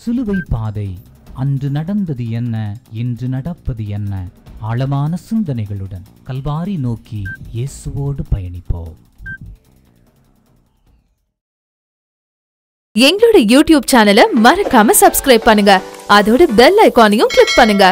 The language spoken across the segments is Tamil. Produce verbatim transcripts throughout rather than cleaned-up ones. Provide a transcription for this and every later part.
சிலுவை பாதை. அன்று நடந்தது என்ன, இன்று நடப்பது என்ன? ஆழமான சிந்தனைகளுடன் கல்வாரி நோக்கி இயேசுவோடு பயணிப்போம். எங்களோட யூடியூப் சேனலை மறக்காம சப்ஸ்கிரைப் பண்ணுங்க. அதோட பெல் ஐகானையும் கிளிக் பண்ணுங்க.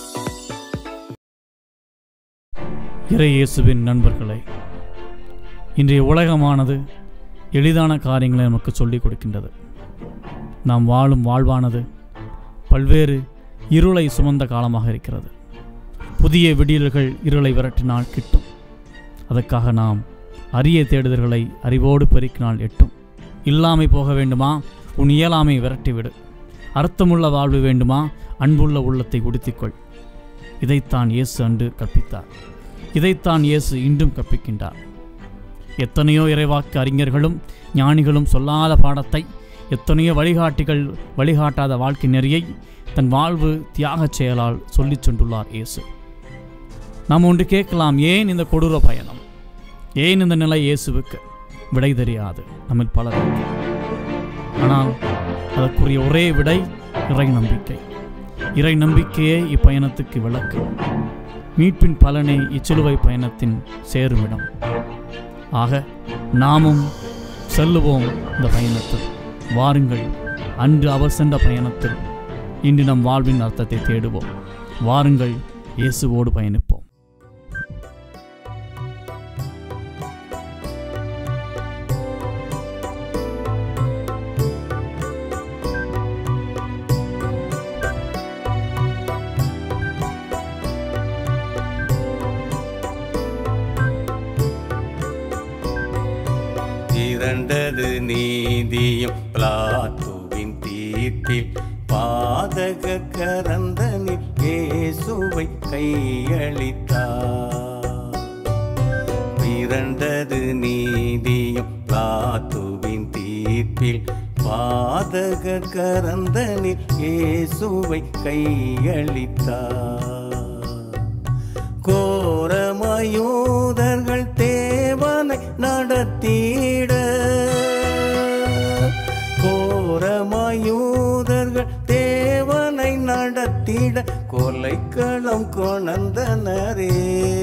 இறை இயேசுவின் நண்பர்களே, இன்றைய உலகமானது எளிதான காரியங்களை நமக்கு சொல்லிக் கொடுக்கின்றது. நாம் வாழும் வாழ்வானது பல்வேறு இருளை சுமந்த காலமாக இருக்கிறது. புதிய விடியல்கள் இருளை விரட்டினால் கிட்டும். அதற்காக நாம் அரிய தேடுதல்களை அறிவோடு பெருக்கினால் எட்டும். இல்லாமை போக வேண்டுமா, உன் இயலாமை விரட்டிவிடு. அர்த்தமுள்ள வாழ்வு வேண்டுமா, அன்புள்ள உள்ளத்தை உடுத்திக்கொள். இதைத்தான் இயேசு அன்று கற்பித்தார். இதைத்தான் இயேசு இன்றும் கற்பிக்கின்றார். எத்தனையோ இறைவாக்கு அறிஞர்களும் ஞானிகளும் சொல்லாத பாடத்தை, எத்தனையோ வழிகாட்டிகள் வழிகாட்டாத வாழ்க்கை நெறியை தன் வாழ்வு தியாகச் செயலால் சொல்லிச் சென்றுள்ளார் இயேசு. நாம் ஒன்று கேட்கலாம், ஏன் இந்த கொடூர பயணம், ஏன் இந்த நிலை? இயேசுவுக்கு விடை தெரியாது, நம்ம பலருக்கு. ஆனால் அதற்குரிய ஒரே விடை இறை நம்பிக்கை. இறை நம்பிக்கையே இப்பயணத்துக்கு விளக்கு. மீட்பின் பலனே இச்சிலுவை பயணத்தின் சேருமிடம். ஆக நாமும் செல்லுவோம் இந்த பயணத்தில். வாருங்கள், அன்று அவர் சென்ற பயணத்தில் இன்று நம் வாழ்வின் அர்த்தத்தை தேடுவோம். வாருங்கள், இயேசுவோடு பயணிப்போம். இரண்டது நீதியும் பிலாத்துவின் தீர்ப்பில் பாதக கரந்தனில் இயேசுவை கையளித்தார். இரண்டது நீதியும் பிலாத்துவின் தீர்ப்பில் பாதக கரந்தனில் இயேசுவை கையளித்தார். கோரமயூதர்கள் தேவனை நடத்திட, கோரமயூதர்கள் தேவனை நடத்திட கொலைக்களம் கொணர்ந்தனரே.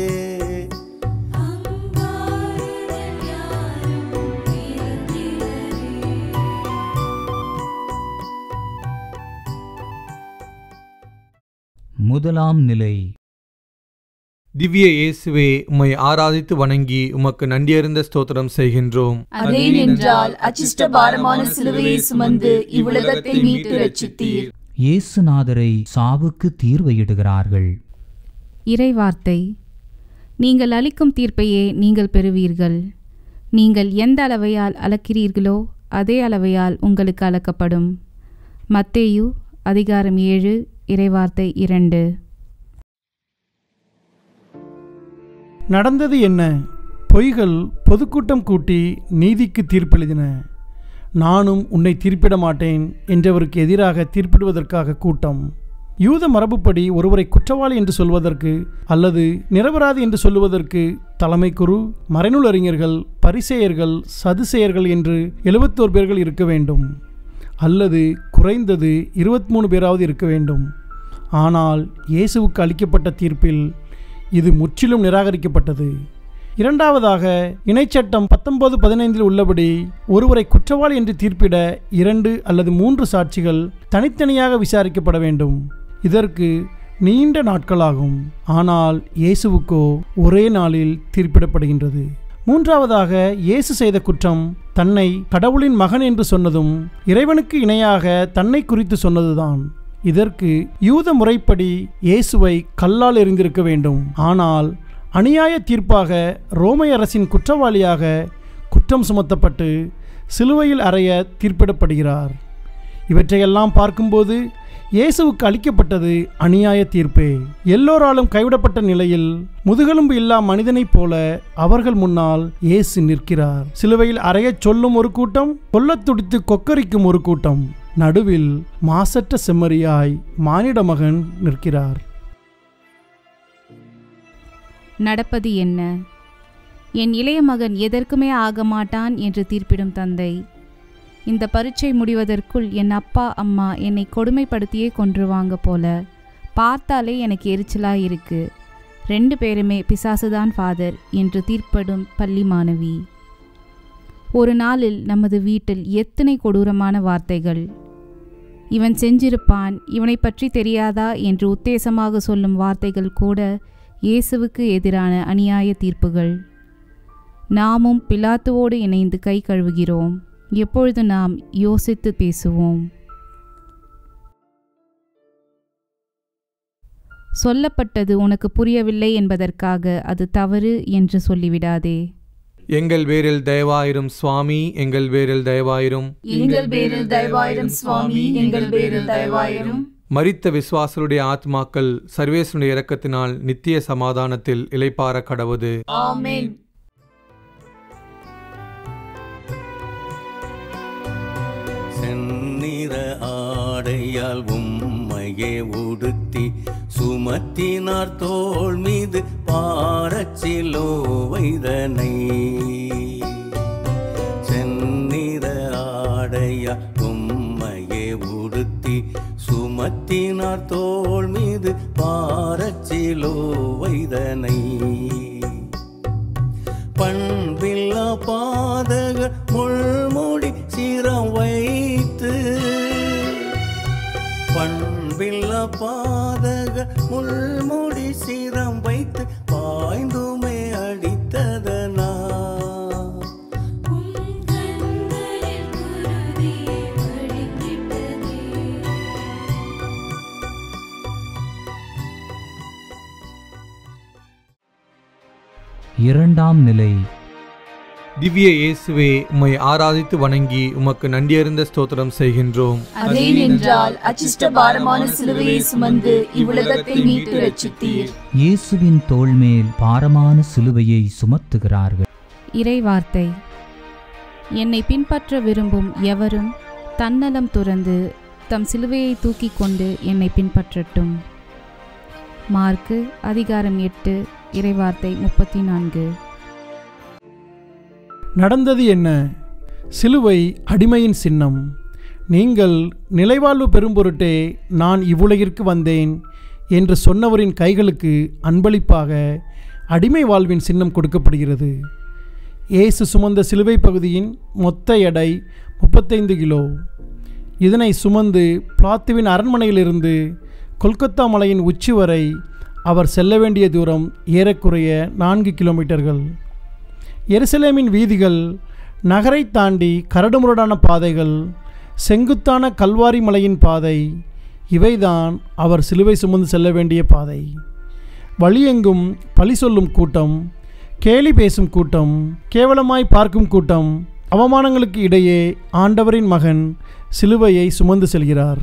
முதலாம் நிலை. திவ்ய இயேசுவே, உம்மை ஆராதித்து வணங்கி உமக்கு நன்றியறிந்த ஸ்தோத்திரம் செய்கின்றோம். அதேனென்றால் அச்சிஷ்ட பாரமான சிலுவையை சுமந்து இவ்வுலகத்தை மீட்டு ரட்சித்தீர். இயேசுநாதரை சாவுக்கு தீர்வையிடுகிறார்கள். இறைவார்த்தை: நீங்கள் அளிக்கும் தீர்ப்பையே நீங்கள் பெறுவீர்கள். நீங்கள் எந்த அளவையால் அளக்கிறீர்களோ அதே அளவையால் உங்களுக்கு அளக்கப்படும். மத்தேயு அதிகாரம் ஏழு, இறைவார்த்தை இரண்டு. நடந்தது என்ன? பொய்கள் பொதுக்கூட்டம் கூட்டி நீதிக்கு தீர்ப்பெழுதின. நானும் உன்னை தீர்ப்பிட மாட்டேன் என்றவருக்கு எதிராக தீர்ப்பிடுவதற்காக கூட்டம். யூத மரபுப்படி ஒருவரை குற்றவாளி என்று சொல்வதற்கு அல்லது நிரபராதி என்று சொல்லுவதற்கு தலைமை குரு, மறைநூல் அறிஞர்கள், பரிசேயர்கள், சதுசேயர்கள் என்று எழுபத்தோரு பேர்கள் இருக்க வேண்டும். அல்லது குறைந்தது இருபத்தி மூணு பேராவது இருக்க வேண்டும். ஆனால் இயேசுவுக்கு அளிக்கப்பட்ட தீர்ப்பில் இது முற்றிலும் நிராகரிக்கப்பட்டது. இரண்டாவதாக, இணைச்சட்டம் பத்தொன்பது பதினைந்தில் உள்ளபடி ஒருவரை குற்றவாளி என்று தீர்ப்பிட இரண்டு அல்லது மூன்று சாட்சிகள் தனித்தனியாக விசாரிக்கப்பட வேண்டும். இதற்கு நீண்ட நாட்களாகும். ஆனால் இயேசுவுக்கோ ஒரே நாளில் தீர்ப்பிடப்படுகின்றது. மூன்றாவதாக, இயேசு செய்த குற்றம் தன்னை கடவுளின் மகன் என்று சொன்னதும் இறைவனுக்கு இணையாக தன்னை குறித்து சொன்னதுதான். இதற்கு யூத முறைப்படி இயேசுவை கல்லால் எறிந்திருக்க வேண்டும். ஆனால் அநியாய தீர்ப்பாக ரோமை அரசின் குற்றவாளியாக குற்றம் சுமத்தப்பட்டு சிலுவையில் அறைய தீர்ப்பிடப்படுகிறார். இவற்றையெல்லாம் பார்க்கும்போது இயேசுவுக்கு அளிக்கப்பட்டது அநியாய தீர்ப்பே. எல்லோராலும் கைவிடப்பட்ட நிலையில் முதுகெலும்பு இல்லா மனிதனைப் போல அவர்கள் முன்னால் இயேசு நிற்கிறார். சிலுவையில் அறையச் சொல்லும் ஒரு கூட்டம், கொல்லத் துடித்து கொக்கரிக்கும் ஒரு கூட்டம். நடுவில் மாசற்ற செம்மறியாய் மானிட மகன் நிற்கிறார். நடப்பது என்ன? என் இளைய மகன் எதற்குமே ஆக மாட்டான் என்று தீர்ப்பிடும் தந்தை. இந்த பரீட்சை முடிவதற்குள் என் அப்பா அம்மா என்னை கொடுமைப்படுத்தியே கொன்றுவாங்க போல. பார்த்தாலே எனக்கு எரிச்சலாக இருக்கு. ரெண்டு பேருமே பிசாசுதான் ஃபாதர் என்று தீர்ப்படும் பள்ளி மாணவி. ஒரு நாளில் நமது வீட்டில் எத்தனை கொடூரமான வார்த்தைகள்! இவன் செஞ்சிருப்பான், இவனை பற்றி தெரியாதா என்று உத்தேசமாக சொல்லும் வார்த்தைகள் கூட இயேசுவுக்கு எதிரான அநியாய தீர்ப்புகள். நாமும் பிலாத்துவோடு இணைந்து கை கழுவுகிறோம். எப்பொழுது நாம் யோசித்து பேசுவோம். சொல்லப்பட்டது உனக்கு புரியவில்லை என்பதற்காக அது தவறு என்று சொல்லிவிடாதே. எங்கள் பேரில் தயவாயிரும் சுவாமி, எங்கள் பேரில் தயவாயிரும். எங்கள் பேரில் தயவாயிரும் சுவாமி, எங்கள் பேரில் தயவாயிரும். மரித்த விசுவாசருடைய ஆத்மாக்கள் சர்வேசனுடைய இரக்கத்தினால் நித்திய சமாதானத்தில் இளைப்பாற கடவுது. ஆமென். செந்நிற ஆடையால் உம்மையே உடுத்தி சுமத்தினார் தோள் மீது பாரச்சிலோவைதனை. செந்நிற ஆடையால் உம்மையே உடுத்தி சுமத்தினார் தோள் மீது பாரச்சிலோவைதனை. பண்பில்லா பாதக முள்முடி சிரம் வைத்து, பண்பில்லா பாதக முள்முடி சிரம் வைத்து பாய்ந்துமே அடித்ததனா. இரண்டாம் நிலை. திவ்ய இயேசுவே, உம்மை ஆராதித்து வணங்கி உமக்கு நன்றியறிந்த ஸ்தோத்திரம் செய்கின்றோம். அதே என்றால் அச்சிஷ்ட பாரமான சிலுவையை சுமந்து இவ்வுலகத்தை மீட்டு ரட்சித்தீர். இயேசுவின் தோள் மேல் பாரமான சிலுவையை சுமத்துகிறார்கள். இறைவார்த்தை. என்னை பின்பற்ற விரும்பும் எவரும் தன்னலம் துறந்து தம் சிலுவையை தூக்கி கொண்டு என்னை பின்பற்றட்டும். மார்க்கு அதிகாரம் எட்டு, இறைவார்த்தை முப்பத்தி நான்கு. நடந்தது என்ன? சிலுவை அடிமையின் சின்னம். நீங்கள் நிலைவாழ்வு பெறும் பொருட்டே நான் இவ்வுலகிற்கு வந்தேன் என்று சொன்னவரின் கைகளுக்கு அன்பளிப்பாக அடிமை வாழ்வின் சின்னம் கொடுக்கப்படுகிறது. இயேசு சுமந்த சிலுவை பகுதியின் மொத்த எடை முப்பத்தைந்து கிலோ. இதனை சுமந்து பிளாத்துவின் அரண்மனையிலிருந்து கொல்கத்தா மலையின் உச்சி வரை அவர் செல்ல வேண்டிய தூரம் ஏறக்குறைய நான்கு கிலோமீட்டர்கள். எருசலேமின் வீதிகள், நகரை தாண்டி கரடுமுரடான பாதைகள், செங்குத்தான கல்வாரி மலையின் பாதை, இவைதான் அவர் சிலுவை சுமந்து செல்ல வேண்டிய பாதை. வழியெங்கும் பழி சொல்லும் கூட்டம், கேலி பேசும் கூட்டம், கேவலமாய் பார்க்கும் கூட்டம். அவமானங்களுக்கு இடையே ஆண்டவரின் மகன் சிலுவையை சுமந்து செல்கிறார்.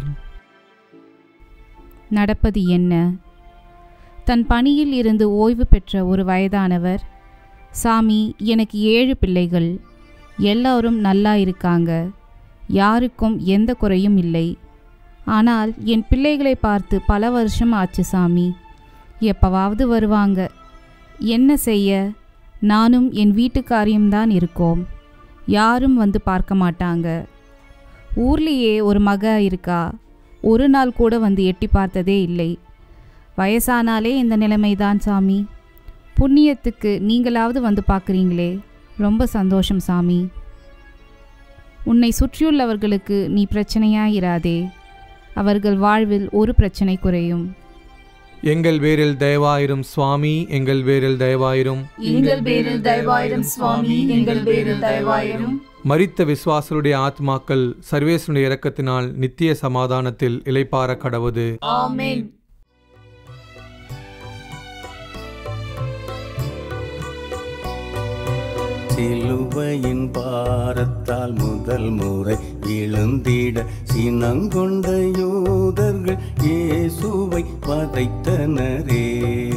நடப்பது என்ன? தன் பணியில் இருந்து ஓய்வு பெற்ற ஒரு வயதானவர், சாமி, எனக்கு ஏழு பிள்ளைகள், எல்லாரும் நல்லா இருக்காங்க, யாருக்கும் எந்த குறையும் இல்லை. ஆனால் என் பிள்ளைகளை பார்த்து பல வருஷம் ஆச்சு சாமி, எப்பவாவது வருவாங்க. என்ன செய்ய, நானும் என் வீட்டுக்காரியும்தான் இருக்கோம், யாரும் வந்து பார்க்க மாட்டாங்க. ஊர்லேயே ஒரு மக இருக்கா, ஒரு நாள் கூட வந்து எட்டி பார்த்ததே இல்லை. வயசானாலே இந்த நிலைமைதான் சாமி. புண்ணியத்துக்கு நீங்களாவது வந்து பார்க்குறீங்களே, ரொம்ப சந்தோஷம் சாமி. உன்னை சுற்றியுள்ளவர்களுக்கு நீ பிரச்சனையாயிராதே, அவர்கள் வாழ்வில் ஒரு பிரச்சனை குறையும். எங்கள் பேரில் தயவாயிரும் சுவாமி, எங்கள் பேரில் தயவாயிரும். எங்கள் பேரில் தயவாயிரும் சுவாமி, எங்கள் பேரில் தயவாயிரும். மரித்த விசுவாசருடைய ஆத்மாக்கள் சர்வேசனுடைய இரக்கத்தினால் நித்திய சமாதானத்தில் இளைப்பாற கடவுது. ஆமென். சிலுவையின் பாரத்தால் முதல் முறை விழுந்திட சினங்கொண்ட யூதர்கள் இயேசுவை வதைத்தனரே.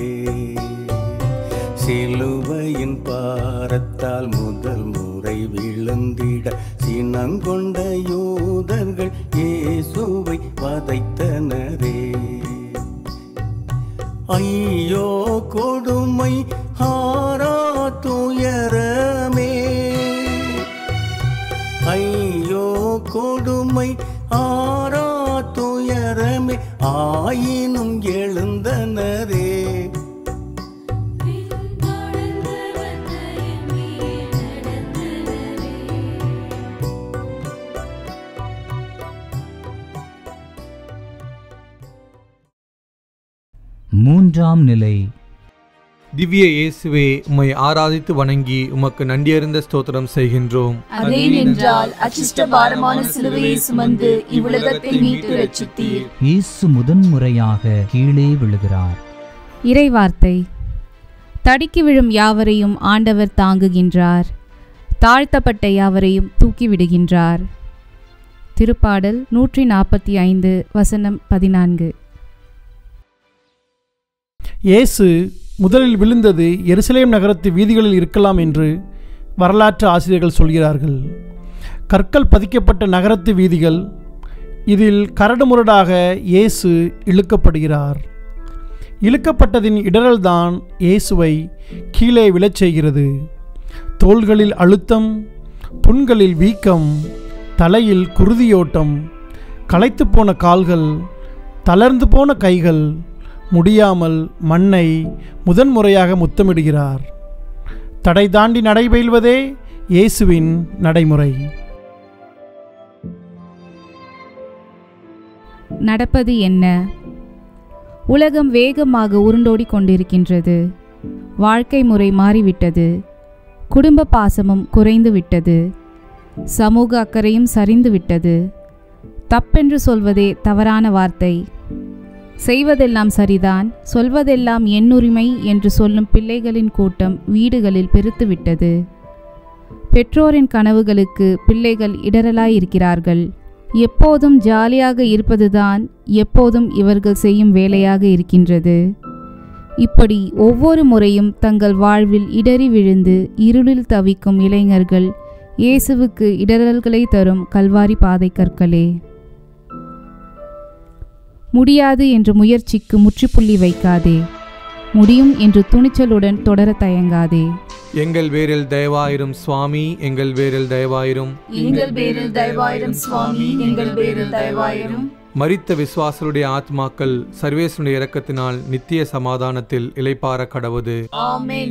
சிலுவையின் பாரத்தால் முதல் முறை விழுந்திட சினங்கொண்ட யூதர்கள் இயேசுவை வதைத்தனரே. ஐயோ கொடுமை, ஹாரா துயரமே, ஐயோ ஆரா துயரமே ஆயினும் எழுந்தனரே. மூன்றாம் நிலை. திவ்ய இயேசுவே, உம்மை ஆராதித்து வணங்கி உமக்கு நன்றியறிந்த ஸ்தோத்திரம் செய்கின்றோம். அதே நின்றால் அச்சிஷ்ட பாரமான சிலுவையை சுமந்து இவ்வுலகத்தை மீட்டு ரட்சித்தீர். இயேசு முதன்முறையாக கீழே விழுகிறார். இறைவார்த்தை. தடுக்கி விழும் யாவரையும் ஆண்டவர் தாங்குகின்றார், தாழ்த்தப்பட்ட யாவரையும் தூக்கிவிடுகின்றார். திருப்பாடல் நூற்றி நாற்பத்தி ஐந்து வசனம் பதினான்கு. இயேசு முதலில் விழுந்தது எருசலேம் நகரத்து வீதிகளில் இருக்கலாம் என்று வரலாற்று ஆசிரியர்கள் சொல்கிறார்கள். கற்கள் பதிக்கப்பட்ட நகரத்து வீதிகள், இதில் கரடுமுரடாக இயேசு இழுக்கப்படுகிறார். இழுக்கப்பட்டதின் இடரல்தான் இயேசுவை கீழே விழச் செய்கிறது. தோள்களில் அழுத்தம், புண்களில் வீக்கம், தலையில் குருதியோட்டம், களைத்து போன கால்கள், தளர்ந்து போன கைகள், முடியாமல் மண்ணை முதன்முறையாக முத்தமிடுகிறார். தடை தாண்டி நடைபெறுவதே இயேசுவின் நடைமுறை. நடப்பது என்ன? உலகம் வேகமாக உருண்டோடி கொண்டிருக்கின்றது. வாழ்க்கை முறை மாறிவிட்டது. குடும்ப பாசமும் குறைந்து விட்டது. சமூக அக்கறையும் சரிந்து விட்டது. தப்பென்று சொல்வதே தவறான வார்த்தை. செய்வதெல்லாம் சரிதான், சொல்வதெல்லாம் எண்ணுரிமை என்று சொல்லும் பிள்ளைகளின் கூட்டம் வீடுகளில் பெருத்துவிட்டது. பெற்றோரின் கனவுகளுக்கு பிள்ளைகள் இடரலாயிருக்கிறார்கள். எப்போதும் ஜாலியாக இருப்பதுதான் எப்போதும் இவர்கள் செய்யும் வேலையாக இருக்கின்றது. இப்படி ஒவ்வொரு முறையும் தங்கள் வாழ்வில் இடறி விழுந்து இருளில் தவிக்கும் இளைஞர்கள் இயேசுவுக்கு இடரல்களை தரும் கல்வாரி பாதை கற்களே. முடியாது என்ற முயற்சிக்கு முற்றுப்புள்ளி வைக்காதே. முடியும் என்று துணிச்சலுடன் தொடர தயங்காதே. எங்கள் பேரில் தயவாயிரும் சுவாமி, எங்கள் பேரில் தயவாயிரும். எங்கள் பேரில் தயவாயிரும் சுவாமி, எங்கள் பேரில் தயவாயிரும். மரித்த விசுவாசருடைய ஆத்மாக்கள் சர்வேசுடைய இரக்கத்தினால் நித்திய சமாதானத்தில் இளைப்பாற கடவுது. ஆமென்.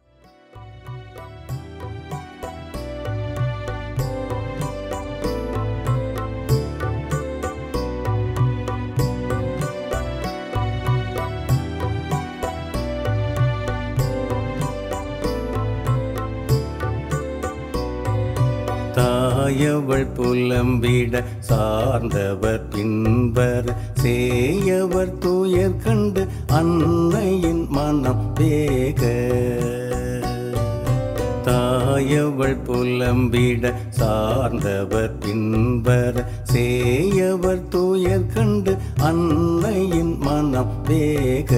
தாயவள் புலம்பிட சார்ந்தவர் பின்பர் சேயவர் துயர் கண்டு அன்னையின் மனம் வேக. தாயவள் புலம்பிட சார்ந்தவர் பின்பர் சேயவர் துயர் கண்டு அன்னையின் மனம் வேக.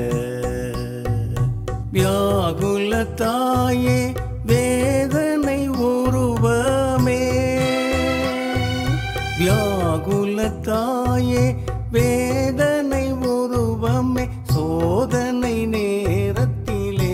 வியாகுல தாயே வேதனை உருவமே, வியாகுல தாயே வேதனை உருவமே, சோதனை நேரத்திலே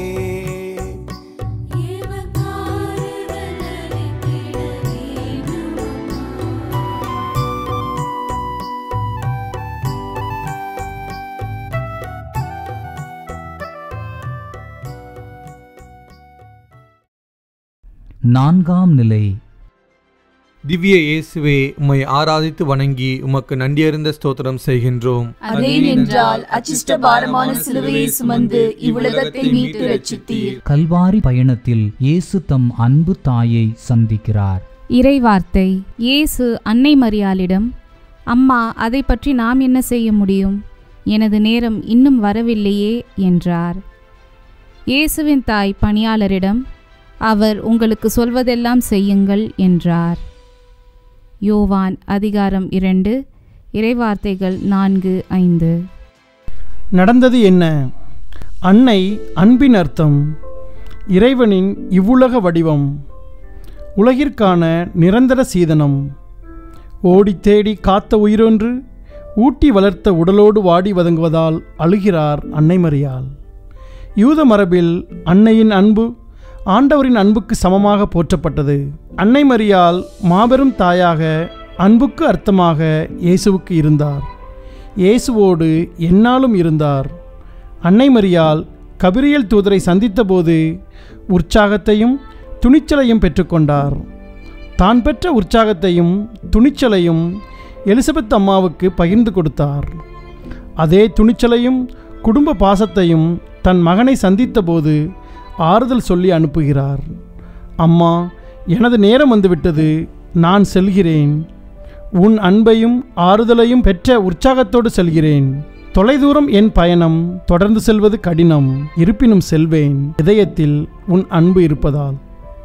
நான்காம் நிலை. திவ்ய இயேசுவே, உம்மை ஆராதித்து வணங்கி உமக்கு நன்றியறிந்த ஸ்தோத்திரம் செய்கின்றோம். அதே நின்றால் அச்சிஷ்ட பாரமான சிலுவையை சுமந்து இவ்வுலகத்தை மீட்டு ரட்சித்தீர். கல்வாரி பயணத்தில் இயேசு தம் அன்பு தாயை சந்திக்கிறார். இறைவார்த்தை. இயேசு அன்னை மரியாளிடம், அம்மா, அதை பற்றி நாம் என்ன செய்ய முடியும்? எனது நேரம் இன்னும் வரவில்லையே என்றார். இயேசுவின் தாய் பணியாளரிடம், அவர் உங்களுக்கு சொல்வதெல்லாம் செய்யுங்கள் என்றார். யோவான் அதிகாரம் இரண்டு, இறைவார்த்தைகள் நான்கு ஐந்து. நடந்தது என்ன? அன்னை அன்பின் அர்த்தம், இறைவனின் இவ்வுலக வடிவம், உலகிற்கான நிரந்தர சீதனம். ஓடி தேடி காத்த உயிரொன்று ஊட்டி வளர்த்த உடலோடு வாடி வதங்குவதால் அழுகிறார் அன்னை மரியாள். யூத மரபில் அன்னையின் அன்பு ஆண்டவரின் அன்புக்கு சமமாக போற்றப்பட்டது. அன்னை மரியாள் மாபெரும் தாயாக அன்புக்கு அர்த்தமாக இயேசுவுக்கு இருந்தார். இயேசுவோடு எந்நாளும் இருந்தார். அன்னை மரியாள் கபிரியேல் தூதரை சந்தித்தபோது உற்சாகத்தையும் துணிச்சலையும் பெற்றுக்கொண்டார். தான் பெற்ற உற்சாகத்தையும் துணிச்சலையும் எலிசபெத் அம்மாவுக்கு பகிர்ந்து கொடுத்தார். அதே துணிச்சலையும் குடும்ப பாசத்தையும் தன் மகனை சந்தித்தபோது ஆறுதல் சொல்லி அனுப்புகிறார். அம்மா, எனது நேரம் வந்துவிட்டது, நான் செல்கிறேன். உன் அன்பையும் ஆறுதலையும் பெற்ற உற்சாகத்தோடு செல்கிறேன். தொலைதூரம் என் பயணம், தொடர்ந்து செல்வது கடினம், இருப்பினும் செல்வேன், இதயத்தில் உன் அன்பு இருப்பதால்.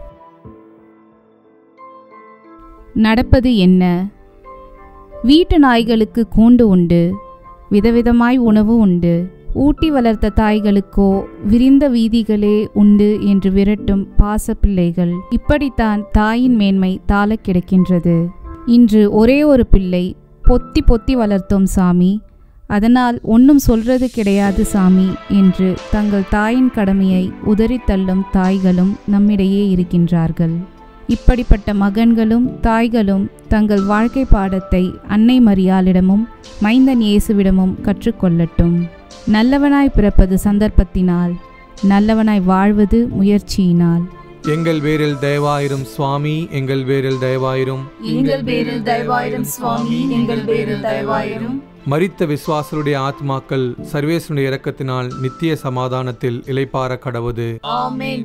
நடப்பது என்ன? வீட்டு நாய்களுக்கு கூண்டு உண்டு, விதவிதமாய் உணவு உண்டு. ஊட்டி வளர்த்த தாய்களுக்கோ விரிந்த வீதிகளே உண்டு என்று விரட்டும் பாச பிள்ளைகள். இப்படித்தான் தாயின் மேன்மை தாழ கிடக்கின்றது. இன்று ஒரே ஒரு பிள்ளை, பொத்தி பொத்தி வளர்த்தோம் சாமி, அதனால் ஒன்றும் சொல்றது கிடையாது சாமி என்று தங்கள் தாயின் கடமையை உதறி தள்ளும் தாய்களும் நம்மிடையே இருக்கின்றார்கள். இப்படிப்பட்ட மகன்களும் தாய்களும் தங்கள் வாழ்க்கை பாடத்தை அன்னை மரியாளிடமும் மைந்தன் இயேசுவிடமும் கற்றுக்கொள்ளட்டும். நல்லவனாய் பிறப்பது சந்தர்ப்பத்தினால், நல்லவனாய் வாழ்வது முயற்சியினால். எங்கள் பேரில் தயவாயிரும் சுவாமி, எங்கள் பேரில் தயவாயிரும். எங்கள் பேரில் தயவாயிரும் சுவாமி, எங்கள் பேரில் தயவாயிரும். மரித்த விசுவாசருடைய ஆத்மாக்கள் சர்வேசனுடைய இரக்கத்தினால் நித்திய சமாதானத்தில் இளைப்பாற கடவுது. ஆமென்.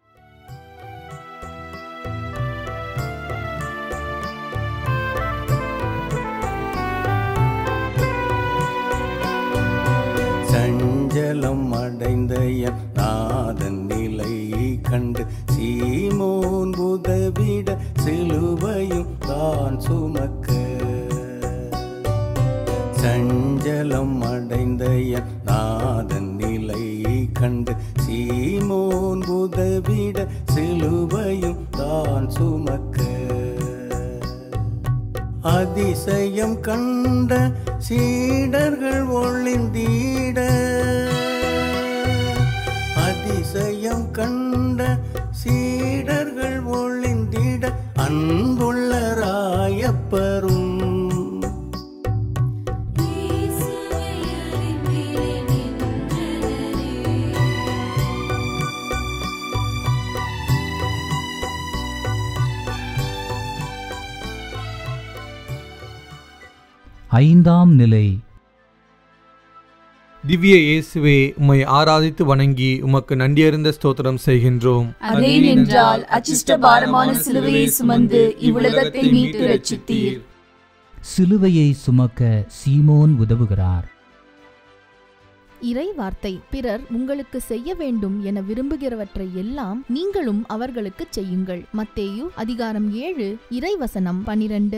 சஞ்சலம் அடைந்த என் நாதன் நிலை கண்டு சீமோன் உதவிட சிலுவையும் தான் சுமக்க. சஞ்சலம் அடைந்த என் நாதன் நிலை கண்டு சீமோன் உதவிட சிலுவையும் தான் சுமக்க. அதிசயம் கண்ட சீடர்கள் ஒளிந்திட, அதிசயம் கண்ட சீடர்கள் ஒளிந்திட அன்புள்ள ராயப்பரும் ஐந்தாம் நிலை. திவ்ய இயேசுவே, உம்மை ஆராதித்து வணங்கி உமக்கு நன்றியறிந்த ஸ்தோத்திரம் செய்கின்றோம். அதேனென்றால் அச்சிஷ்ட பாரமான சிலுவையை சுமந்து இவ்வுலகத்தை மீட்டு ரட்சித்தீர். சிலுவையை சுமக்க சீமோன் உதவுகிறார். இறை வார்த்தை: பிறர் உங்களுக்கு செய்ய வேண்டும் என விரும்புகிறவற்றை எல்லாம் நீங்களும் அவர்களுக்கு செய்யுங்கள். மத்தேயு அதிகாரம் ஏழு இறைவசனம் பனிரெண்டு.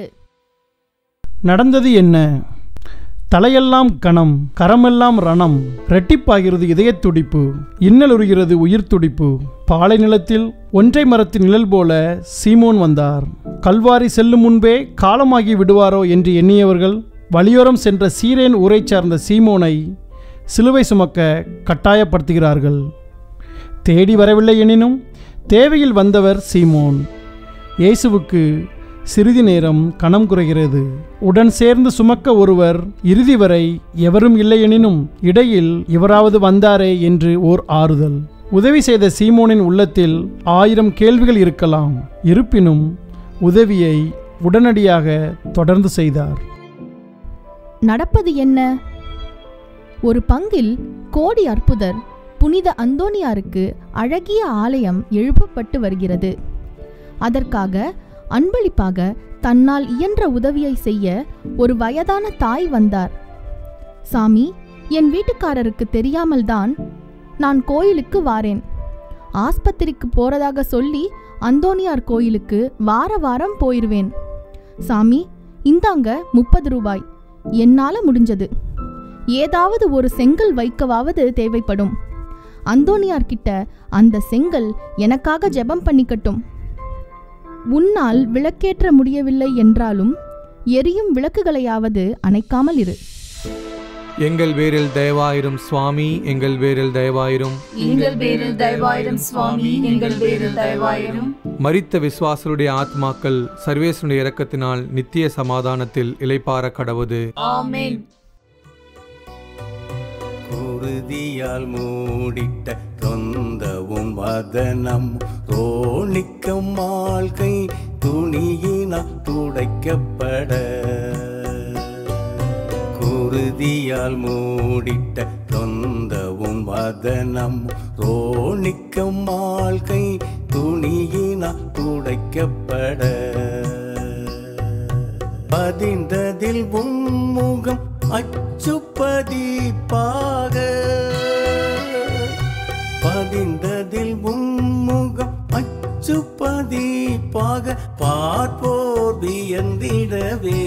நடந்தது என்ன? தலையெல்லாம் கணம், கரமெல்லாம் ரணம், இரட்டிப்பாகிறது இதயத் துடிப்பு, இன்னலுறுகிறது உயிர் துடிப்பு. பாலை நிலத்தில் ஒன்றை மரத்தின் நிழல் போல சீமோன் வந்தார். கல்வாரி செல்லும் முன்பே காலமாகி விடுவாரோ என்று எண்ணியவர்கள் வழியோரம் சென்ற சீரேன் ஊரைச் சார்ந்த சீமோனை சிலுவை சுமக்க கட்டாயப்படுத்துகிறார்கள். தேடி வரவில்லை எனினும் தேவையில் வந்தவர் சீமோன். இயேசுவுக்கு சிறிது நேரம் கணம் குறைகிறது. உடன் சேர்ந்து சுமக்க ஒருவர், இறுதி வரை எவரும் இல்லையெனினும் இடையில் இவராவது வந்தாரே என்று ஓர் ஆறுதல். உதவி செய்த சீமோனின் உள்ளத்தில் ஆயிரம் கேள்விகள் இருக்கலாம். இருப்பினும் உதவியை உடனடியாக தொடர்ந்து செய்தார். நடப்பது என்ன? ஒரு பங்கில் கோடி அற்புதர் புனித அந்தோனியாருக்கு அழகிய ஆலயம் எழுப்பப்பட்டு வருகிறது. அதற்காக அன்பளிப்பாக தன்னால் இயன்ற உதவியை செய்ய ஒரு வயதான தாய் வந்தார். சாமி, என் வீட்டுக்காரருக்கு தெரியாமல்தான் நான் கோயிலுக்கு வாரேன். ஆஸ்பத்திரிக்கு போறதாக சொல்லி அந்தோனியார் கோயிலுக்கு வார வாரம் போயிருவேன். சாமி, இந்தாங்க முப்பது ரூபாய், என்னால முடிஞ்சது. ஏதாவது ஒரு செங்கல் வைக்கவாவது தேவைப்படும். அந்தோனியார் கிட்ட அந்த செங்கல் எனக்காக ஜெபம் பண்ணிக்கட்டும். உன்னால் விளக்கேற்ற முடியவில்லை என்றாலும் எரியும் விளக்குகளையாவது அணைக்காமல் இரு. எங்கள் பேரில் தயவாயிரும் சுவாமி, எங்கள் பேரில் தயவாயிரும். எங்கள் பேரில் தயவாயிரும் சுவாமி, எங்கள் பேரில் தயவாயிரும். மரித்த விசுவாசருடைய ஆத்மாக்கள் சர்வேசனுடைய இரக்கத்தினால் நித்திய சமாதானத்தில் இளைப்பாற கடவுது. ஆமென். குருதியால் மூடிட்ட தொந்தவும் வதனம் ரோணிக்கும் வாழ்க்கை துணியினால் துடைக்கப்பட. குருதியால் மூடிட்ட தொந்தவும் வதனம் ரோணிக்கும் வாழ்க்கை துணியினால் துடைக்கப்பட. பதிந்ததில் உம்முகம் அச்சுப்பதிப்பாக, பதிந்ததில் உம்முகம் அச்சுப்பதிப்பாக பார்ப்போர் வியந்திடவே.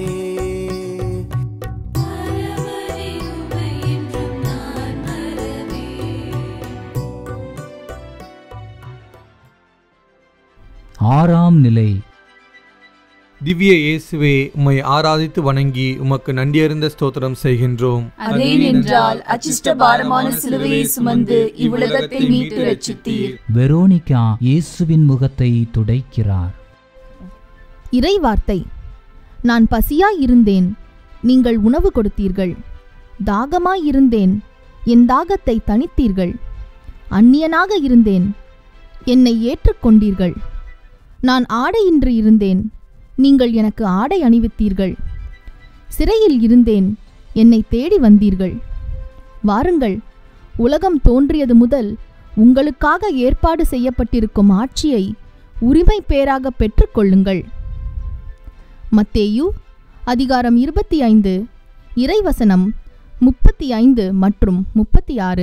ஆறாம் நிலை. திவ்ய இயேசுவே, உம்மை ஆராதித்து வணங்கி உமக்கு நன்றியறிந்த ஸ்தோத்திரம் செய்கின்றோம். அதேனென்றால் அச்சிஷ்ட பாரமான சிலுவையை சுமந்து இவ்வுலகத்தை மீட்டு ரட்சித்தீர். வெரோனிகா இயேசுவின் முகத்தை துடைக்கிறார். இறை வார்த்தை. நான் பசியாயிருந்தேன், நீங்கள் உணவு கொடுத்தீர்கள். தாகமாயிருந்தேன், என் தாகத்தை தணித்தீர்கள். அந்நியனாக இருந்தேன், என்னை ஏற்றுக்கொண்டீர்கள். நான் ஆடையின்றி இருந்தேன், நீங்கள் எனக்கு ஆடை அணிவித்தீர்கள். சிறையில் இருந்தேன், என்னை தேடி வந்தீர்கள். வாருங்கள், உலகம் தோன்றியது முதல் உங்களுக்காக ஏற்பாடு செய்யப்பட்டிருக்கும் ஆட்சியை உரிமை பேராக பெற்றுக்கொள்ளுங்கள். மத்தேயு அதிகாரம் இருபத்தி ஐந்து, இறைவசனம் முப்பத்தி ஐந்து மற்றும் முப்பத்தி ஆறு.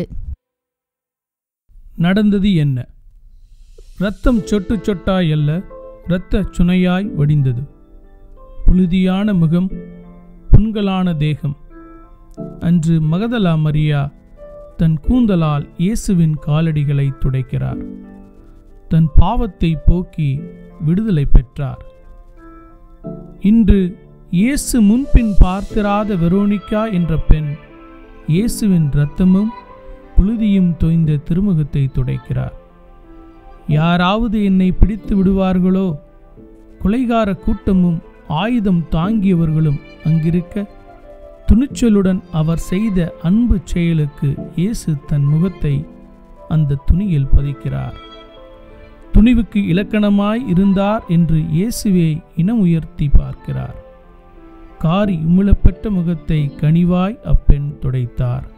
நடந்தது என்ன? இரத்தம் சொட்டு சொட்டாய் அல்ல, இரத்த சுனையாய் வடிந்தது. புழுதியான முகம், புண்களான தேகம். அன்று மகதலா மரியா தன் கூந்தலால் இயேசுவின் காலடிகளை துடைக்கிறார். தன் பாவத்தை போக்கி விடுதலை பெற்றார். இன்று இயேசு முன்பின் பார்த்திராத வெரோனிகா என்ற பெண் இயேசுவின் இரத்தமும் புழுதியும் தோய்ந்த திருமுகத்தை துடைக்கிறார். யாராவது என்னை பிடித்து விடுவார்களோ? கொலைகார கூட்டமும் ஆயுதம் தாங்கியவர்களும் அங்கிருக்க, துணிச்சலுடன் அவர் செய்த அன்பு செயலுக்கு இயேசு தன் முகத்தை அந்த துணியில் பதிக்கிறார். துணிவுக்கு இலக்கணமாய் இருந்தார் என்று இயேசுவை இனம் உயர்த்தி பார்க்கிறார். காரி உமிழப்பட்ட முகத்தை கனிவாய் அப்பெண் துடைத்தார்.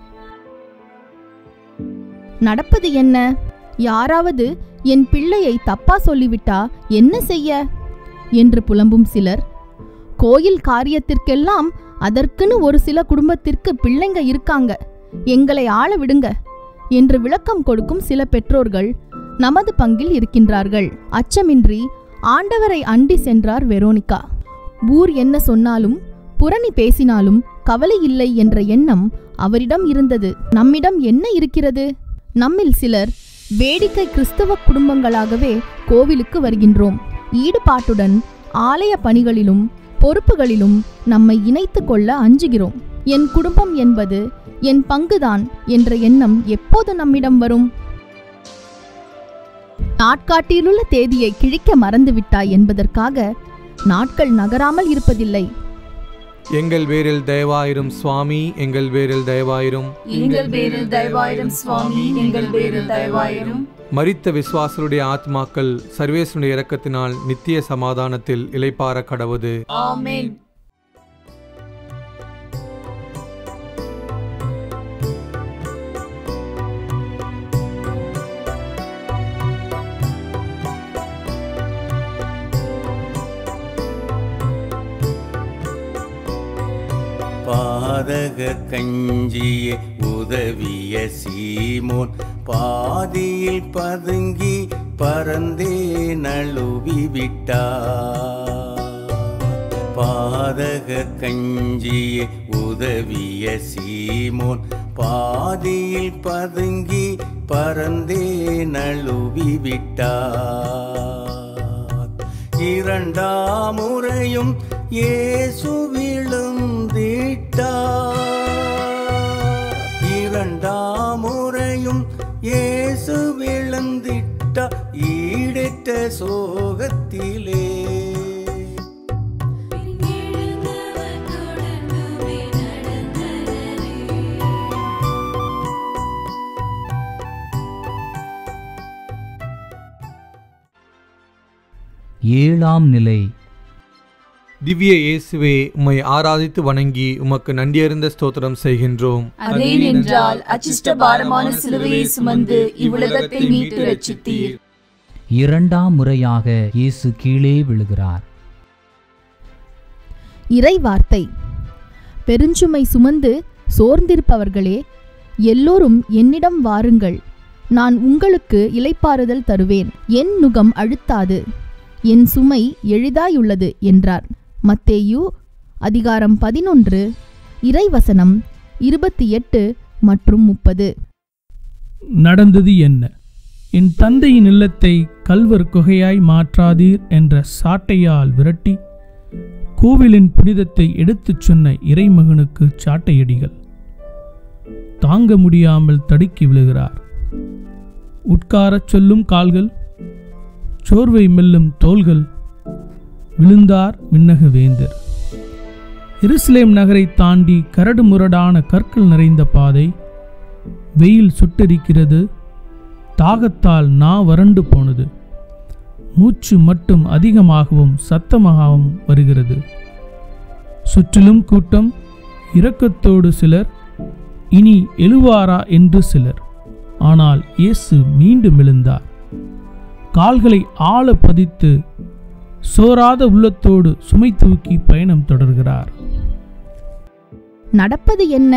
நடப்பது என்ன? யாராவது என் பிள்ளையை தப்பா சொல்லிவிட்டா என்ன செய்ய என்று புலம்பும் சிலர். கோயில் காரியத்திற்கெல்லாம் அதற்குன்னு ஒரு சில குடும்பத்திற்கு பிள்ளைங்க இருக்காங்க, எங்களை ஆள விடுங்க என்று விளக்கம் கொடுக்கும் சில பெற்றோர்கள் நமது பங்கில் இருக்கின்றார்கள். அச்சமின்றி ஆண்டவரை அண்டி சென்றார் வெரோனிகா. ஊர் என்ன சொன்னாலும், புரணி பேசினாலும் கவலை இல்லை என்ற எண்ணம் அவரிடம் இருந்தது. நம்மிடம் என்ன இருக்கிறது? நம்மில் சிலர் வேடிக்கை கிறிஸ்தவ குடும்பங்களாகவே கோவிலுக்கு வருகின்றோம். ஈடுபாட்டுடன் ஆலய பணிகளிலும் பொறுப்புகளிலும் நம்மை இணைத்து கொள்ள அஞ்சுகிறோம். என் குடும்பம் என்பது என் பங்குதான் என்ற எண்ணம் எப்போது நம்மிடம் வரும்? நாட்காட்டிலுள்ள தேதியை கிழிக்க மறந்துவிட்டாய் என்பதற்காக நாட்கள் நகராமல் இருப்பதில்லை. எங்கள் பேரில் தயவாயிரும் சுவாமி, எங்கள் பேரில் தயவாயிரும். எங்கள் பேரில் தயவாயிரும் சுவாமி, எங்கள் பேரில் தயவாயிரும். மரித்த விசுவாசருடைய ஆத்மாக்கள் சர்வேசனுடைய இரக்கத்தினால் நித்திய சமாதானத்தில் இளைப்பாற கடவுது. ஆமென். பாதக கஞ்சியே உதவிய சீமோன் பாதியில் பதுங்கி பறந்தே நழுவி விட்டார். பாதக கஞ்சியே உதவிய சீமோன் பாதியில் பதுங்கி பறந்தே நழுவி விட்டார். இரண்டாம் முறையும் இயேசு விழுந்திட்டார். சோகத்திலே. ஏழாம் நிலை. திவ்ய இயேசுவே, உம்மை ஆராதித்து வணங்கி உமக்கு நன்றியறிந்த ஸ்தோத்திரம் செய்கின்றோம். அதே நின்றால் அச்சிஷ்ட பாரமான சிலுவையை சுமந்து இவ்வுலகத்தை மீட்டு ரட்சித்தீர். இரண்டாம் முறையாக இயேசு கீழே விழுகிறார். இறை வார்த்தை. பெருஞ்சுமை சுமந்து சோர்ந்திருப்பவர்களே, எல்லோரும் என்னிடம் வாருங்கள், நான் உங்களுக்கு இளைப்பாறுதல் தருவேன். என் நுகம் அழுத்தாது, என் சுமை எளிதாயுள்ளது என்றார். மத்தேயு அதிகாரம் பதினொன்று, இறைவசனம் இருபத்தி எட்டு மற்றும் முப்பது. நடந்தது என்ன? என் தந்தையின் இல்லத்தை கல்வர் குகையாய் மாற்றாதீர் என்ற சாட்டையால் விரட்டி கோவிலின் புனிதத்தை எடுத்துச் சொன்ன இறைமகனுக்கு சாட்டையடிகள். தாங்க முடியாமல் தடுக்கி விழுகிறார். உட்காரச் சொல்லும் கால்கள், சோர்வை மெல்லும் தோள்கள். விழுந்தார் விண்ணக வேந்தர். எருசலேம் நகரை தாண்டி கரடு முரடான கற்கள் நிறைந்த பாதை. வெயில் சுட்டரிக்கிறது. தாகத்தால் நா வறண்டு போனது. மூச்சு மட்டும் அதிகமாகவும் சத்தமாகவும் வருகிறது. சுற்றிலும் கூட்டம். இரக்கத்தோடு சிலர், இனி எழுவாரா என்று சிலர். ஆனால் இயேசு மீண்டும் எழுந்தார். கால்களை ஆழ பதித்து சோராத உள்ளத்தோடு சுமை தூக்கி பயணம் தொடர்கிறார். நடப்பது என்ன?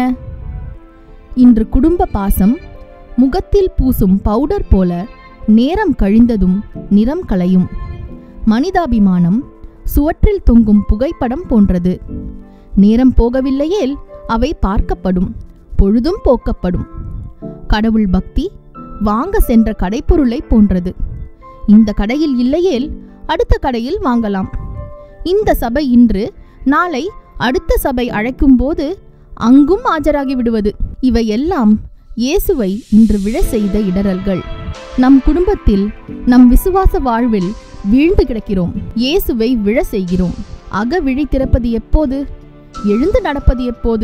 இன்று குடும்ப பாசம் முகத்தில் பூசும் பவுடர் போல நேரம் கழிந்ததும் நிறம் களையும். மனிதாபிமானம் சுவற்றில் தொங்கும் புகைப்படம் போன்றது. நேரம் போகவில்லையேல் அவை பார்க்கப்படும், பொழுதும் போக்கப்படும். கடவுள் பக்தி வாங்க சென்ற கடைப்பொருளை போன்றது. இந்த கடையில் இல்லையேல் அடுத்த கடையில் வாங்கலாம். இந்த சபை இன்று, நாளை அடுத்த சபை அழைக்கும் போது அங்கும் ஆஜராகி விடுவது. இவையெல்லாம் இயேசுவை இன்று விழ செய்த இடரல்கள். நம் குடும்பத்தில், நம் விசுவாச வாழ்வில் வீழ்ந்து கிடக்கிறோம். இயேசுவை விழ செய்கிறோம். அக விழி திறப்பது எப்போது? எழுந்து நடப்பது எப்போது?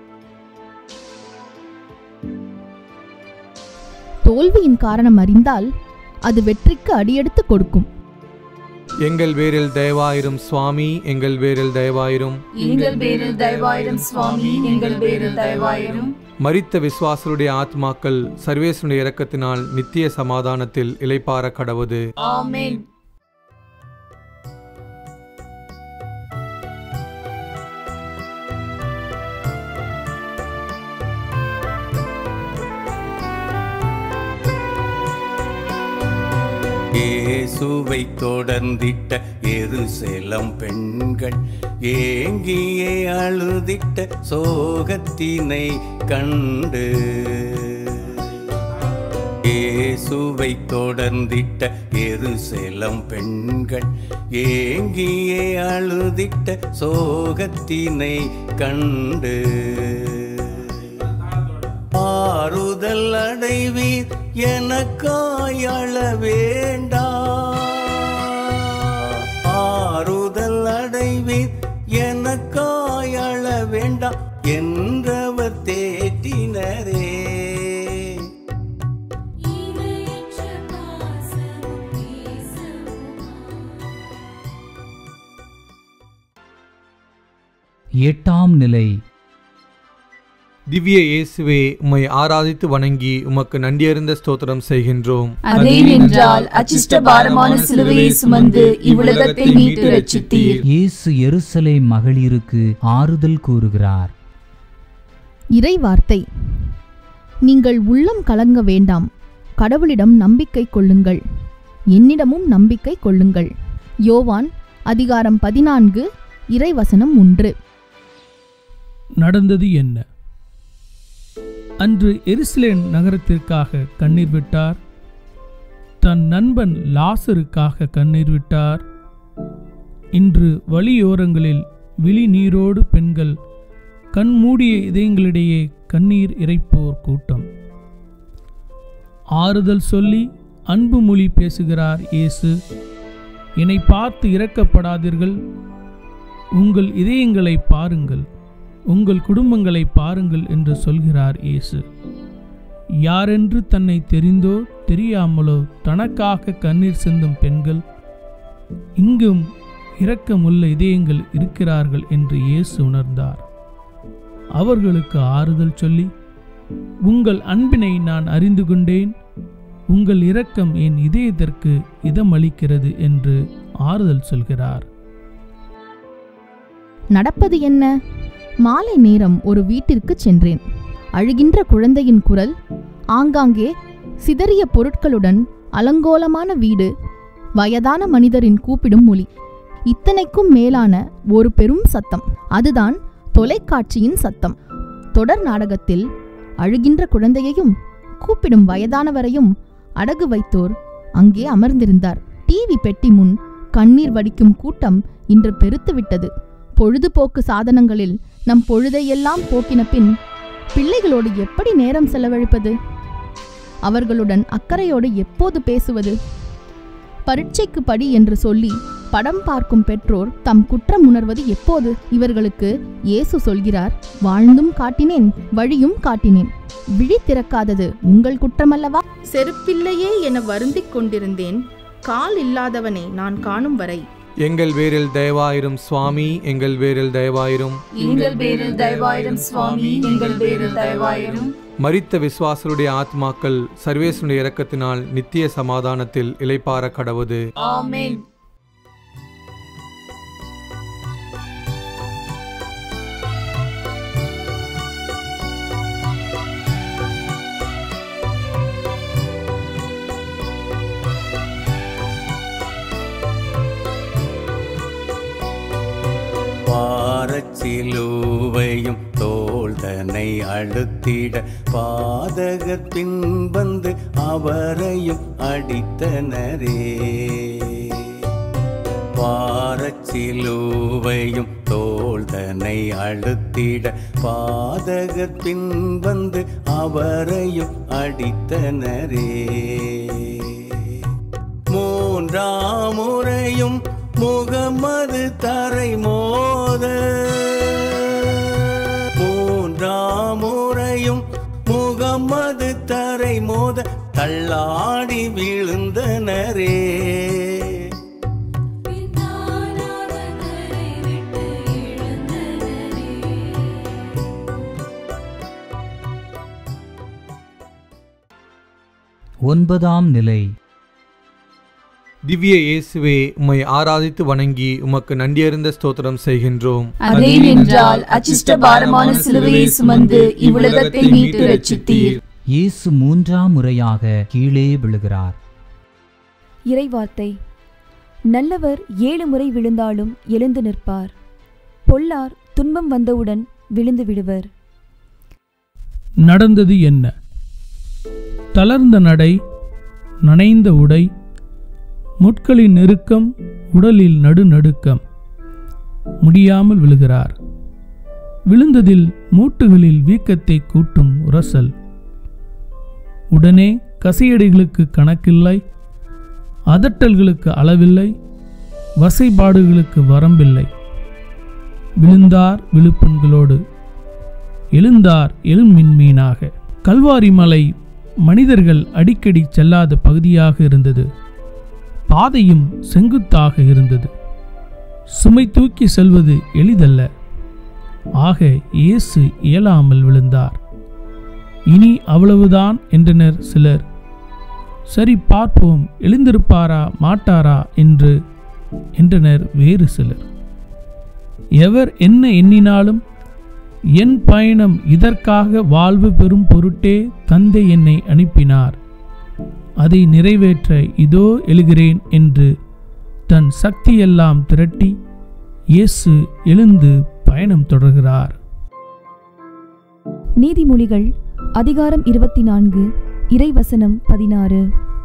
தோல்வியின் காரணம் அறிந்தால் அது வெற்றிக்கு அடியெடுத்து கொடுக்கும். எங்கள் பேரில் தயவாயிரும் சுவாமி, எங்கள் பேரில் தயவாயிரும். எங்கள் பேரில் தயவாயிரும் சுவாமி, எங்கள் பேரில் தயவாயிரும். மரித்த விசுவாசருடைய ஆத்மாக்கள் சர்வேசனுடைய இரக்கத்தினால் நித்திய சமாதானத்தில் இளைப்பாற கடவுது. ஆமென். இயேசுவை தொடர்ந்திட்ட எருசலேம் பெண்கள் ஏங்கியே அழுதிட்ட சோகத்தினை கண்டு. இயேசுவை தொடர்ந்திட்ட எருசலேம் பெண்கள் ஏங்கியே அழுதிட்ட சோகத்தினை கண்டு. ஆறுதல் அடைவீர், எனக்காய் அழ வேண்டாம். ஆறுதல் அடைவீர், எனக்காய் அழ வேண்டாம் என்றவர் தேற்றினரே. எட்டாம் நிலை. திவ்ய இயேசுவே, உம்மை ஆராதித்து வணங்கி உமக்கு நன்றியறிந்த ஸ்தோத்திரம் செய்கின்றோம். அதே நின்றால் அச்சிஷ்ட பாரமான சிலுவையை சுமந்து இவ்வுலகத்தை மீட்டு ரட்சித்தீர். இயேசு எருசலேம் மகளிருக்கு ஆறுதல் கூறுகிறார். இறை வார்த்தை. நீங்கள் உள்ளம் கலங்க வேண்டாம், கடவுளிடம் நம்பிக்கை கொள்ளுங்கள், என்னிடமும் நம்பிக்கை கொள்ளுங்கள். யோவான் அதிகாரம் பதினான்கு, இறைவசனம் ஒன்று. நடந்தது என்ன? அன்று எருசலேம் நகரத்திற்காக கண்ணீர் விட்டார். தன் நண்பன் லாசருக்காக கண்ணீர் விட்டார். இன்று வழியோரங்களில் விழி நீரோடு பெண்கள், கண்மூடிய இதயங்களிடையே கண்ணீர் இறைப்போர் கூட்டம். ஆறுதல் சொல்லி அன்பு மொழி பேசுகிறார் இயேசு. என்னை பார்த்து இரக்கப்படாதீர்கள், உங்கள் இதயங்களை பாருங்கள், உங்கள் குடும்பங்களை பாருங்கள் என்று சொல்கிறார் இயேசு. யாரென்று தன்னை தெரிந்தோ தெரியாமலோ தனக்காக கண்ணீர் சிந்தும் பெண்கள், இங்கும் இரக்கமுள்ள இதயங்கள் இருக்கிறார்கள் என்று இயேசு உணர்ந்தார். அவர்களுக்கு ஆறுதல் சொல்லி, உங்கள் அன்பினை நான் அறிந்து கொண்டேன், உங்கள் இரக்கம் என் இதயத்திற்கு இதமளிக்கிறது என்று ஆறுதல் சொல்கிறார். நடப்பது என்ன? மாலை நேரம் ஒரு வீட்டிற்கு சென்றேன். அழுகின்ற குழந்தையின் குரல், ஆங்காங்கே சிதறிய பொருட்களுடன் அலங்கோலமான வீடு, வயதான மனிதரின் கூப்பிடும் மொழி, இத்தனைக்கும் மேலான ஒரு பெரும் சத்தம். அதுதான் தொலைக்காட்சியின் சத்தம். தொடர் நாடகத்தில் அழுகின்ற குழந்தையையும் கூப்பிடும் வயதானவரையும் அடகு வைத்தோர் அங்கே அமர்ந்திருந்தார். டிவி பெட்டி முன் கண்ணீர் வடிக்கும் கூட்டம் இன்று பெருத்துவிட்டது. பொழுதுபோக்கு சாதனங்களில் நம் பொழுதையெல்லாம் போக்கின பின் பிள்ளைகளோடு எப்படி நேரம் செலவழிப்பது? அவர்களுடன் அக்கறையோடு எப்போது பேசுவது? பரீட்சைக்கு படி என்று சொல்லி படம் பார்க்கும் பெற்றோர் தம் குற்றம் உணர்வது எப்போது? இவர்களுக்கு இயேசு சொல்கிறார், வாழ்ந்தும் காட்டினேன், வழியும் காட்டினேன். விழி திறக்காதது உங்கள் குற்றமல்லவா? செருப்பில்லையே என வருந்திக் கொண்டிருந்தேன், கால் இல்லாதவனை நான் காணும் வரை. எங்கள் பேரில் தயவாயிரும் சுவாமி, எங்கள் பேரில் தயவாயிரும். எங்கள் பேரில் தயவாயிரும் சுவாமி, எங்கள் பேரில் தயவாயிரும். மரித்த விசுவாசருடைய ஆத்மாக்கள் சர்வேசனுடைய இரக்கத்தினால் நித்திய சமாதானத்தில் இளைப்பாற கடவுது. ஆமென். பாரச்சிலுவையும் தோள்தனை அழுத்திட பாதகர் பின் வந்து அவரையும் அடித்தனரே. பாரச்சிலுவையும் தோள்தனை அழுத்திட பாதகர் பின் வந்து அவரையும் அடித்தனரே. மூன்றாம் முறையும் முகமது தரை மோத, மூன்றாம் முறையும் முகமது தரை மோத தள்ளாடி விழுந்தனரே. ஒன்பதாம் நிலை. திவ்ய இயேசுவே, உம்மை ஆராதித்து வணங்கி உமக்கு நன்றியறிந்த ஸ்தோத்திரம் செய்கின்றோம். அதே நின்றால் அச்சிஷ்ட பாரமான சிலுவையை சுமந்து இவ்வுலகத்தை மீட்டு ரட்சித்தீர். இயேசு மூன்றாம் முறையாக கீழே விழுகிறார். இறைவார்த்தை: நல்லவர் ஏழு முறை விழுந்தாலும் எழுந்து நிற்பார், பொல்லார் துன்பம் வந்தவுடன் விழுந்து விடுவர். நடந்தது என்ன? தளர்ந்த நடை, நனைந்த உடை, முட்களின் நெருக்கம், உடலில் நடுநடுக்கம். முடியாமல் விழுகிறார். விழுந்ததில் மூட்டுகளில் வீக்கத்தை கூட்டும் உரசல். உடனே கசையடிகளுக்கு கணக்கில்லை, அதட்டல்களுக்கு அளவில்லை, வசைபாடுகளுக்கு வரம்பில்லை. விழுந்தார் விழுப்பெண்களோடு, எழுந்தார் எழுமின்மீனாக. கல்வாரி மலை மனிதர்கள் அடிக்கடி செல்லாத பகுதியாக இருந்தது. பாதையும் செங்குத்தாக இருந்தது. சுமை தூக்கி செல்வது எளிதல்ல. ஆக இயேசு இயலாமல் விழுந்தார். இனி அவ்வளவுதான் என்றனர் சிலர். சரி பார்ப்போம், எழுந்திருப்பாரா மாட்டாரா என்று என்றனர் வேறு சிலர். எவர் என்ன எண்ணினாலும் என் பயணம் இதற்காக வாழ்வு பெறும் பொருட்டே தந்தை என்னை அனுப்பினார், அதை நிறைவேற்ற இதோ எழுகிறேன் என்று தன் சக்தியெல்லாம் திரட்டி இயேசு எழுந்து பயணம் தொடர்கிறார். நீதிமொழிகள் அதிகாரம் இருபத்தி நான்கு, இறைவசனம் பதினாறு.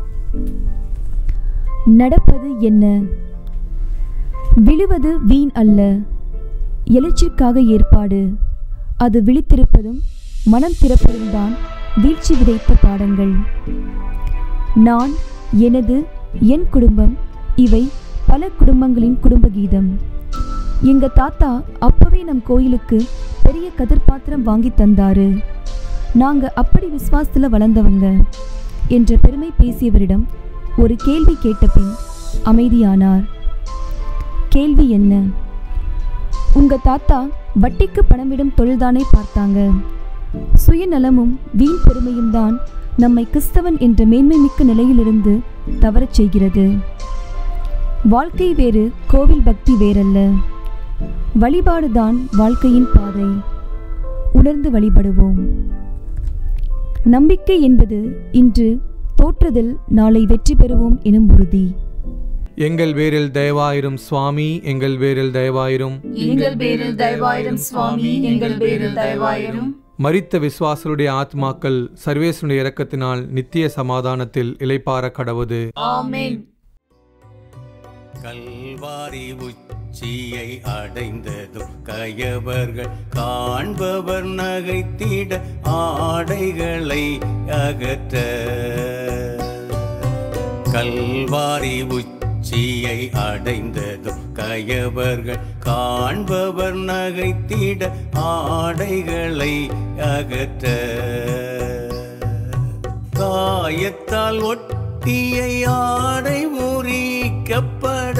நடப்பது என்ன? விழுவது வீண் அல்ல, எழுச்சிற்காக ஏற்பாடு. அது விழித்திருப்பதும் மனம் திறப்பதும் தான் வீழ்ச்சி விதைத்த பாடங்கள். நான் எனது என் குடும்பம் இவை பல குடும்பங்களின் குடும்ப கீதம். எங்க தாத்தா அப்பவே நம் கோயிலுக்கு பெரிய கதிர் பாத்திரம் வாங்கி தந்தாரு. நாங்க அப்படி விசுவாசத்துல வளர்ந்தவங்க என்ற பெருமை பேசியவரிடம் ஒரு கேள்வி கேட்ட பின் அமைதியானார். கேள்வி என்ன? உங்க தாத்தா வட்டிக்கு பணமிடும் தொழில்தானே பார்த்தாங்க. சுயநலமும் வீண் பெருமையும் தான் நம்மை கிறிஸ்தவன் என்ற மேன்மை மிக்க நிலையிலிருந்து தவறச் செய்கிறது. வாழ்க்கை வேறு, கோவில் பக்தி வேறல்ல. வழிபாடுதான் வாழ்க்கையின் பாதை. உணர்ந்து வழிபடுவோம். நம்பிக்கை என்பது இன்று தோற்றுதல், நாளை வெற்றி பெறுவோம் எனும் உறுதி. எங்கள் பேரில் தயவாயிரும் சுவாமி, எங்கள் பேரில் தயவாயிரும். எங்கள் பேரில் தயவாயிரும் சுவாமி, எங்கள் பேரில் தயவாயிரும். மரித்த விசுவாசருடைய ஆத்மாக்கள் சர்வேசனுடைய இரக்கத்தினால் நித்திய சமாதானத்தில் இளைப்பாற கடவுது. ஆமென். கல்வாரி உச்சியை அடைந்ததும் கயவர்கள் காண்பவர் நகைத்திட ஆடைகளை அகற்ற. கல்வாரி உச்சியை அடைந்ததும் கயவர்கள் காண்பவர் நகைத்திட ஆடைகளை அகற்ற. காயத்தால் ஒட்டிய ஆடை முறிக்கப்பட,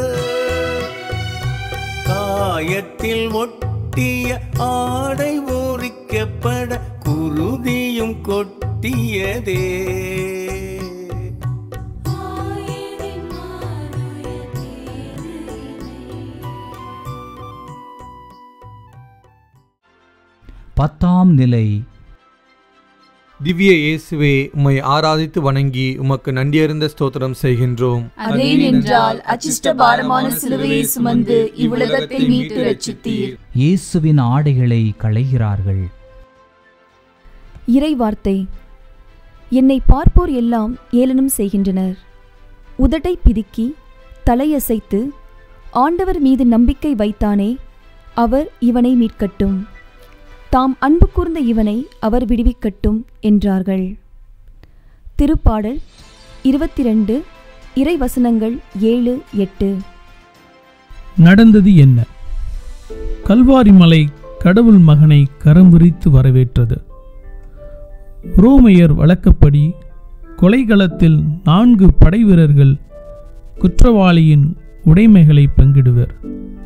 காயத்தில் ஒட்டிய ஆடை முறிக்கப்பட குருதியும் கொட்டியதே. பத்தாம் நிலை. திவ்ய இயேசுவே, உம்மை ஆராதித்து வணங்கி உமக்கு நன்றியறிந்த ஸ்தோத்திரம் செய்கின்றோம். அதேனென்றால் அச்சிஷ்ட பாரமான சிலுவையை சுமந்து இவ்வுலகத்தை மீட்டு ரட்சித்தீர். இயேசுவின் ஆடைகளை களைகிறார்கள். இறை வார்த்தை. என்னை பார்ப்போர் எல்லாம் ஏளனம் செய்கின்றனர். உதட்டை பிதுக்கி தலையசைத்து ஆண்டவர் மீது நம்பிக்கை வைத்தானே, அவர் இவனை மீட்கட்டும், தாம் அன்பு கூர்ந்த இவனை அவர் விடுவிக்கட்டும் என்றார்கள். திருப்பாடல் இருபத்தி ரெண்டு, இறை வசனங்கள் ஏழு எட்டு. நடந்தது என்ன? கல்வாரி மலை கடவுள் மகனை கரம் விரித்து வரவேற்றது. ரோமையர் வழக்கப்படி கொலைகளத்தில் நான்கு படைவீரர்கள் குற்றவாளியின் உடைமைகளை பங்கிடுவர்.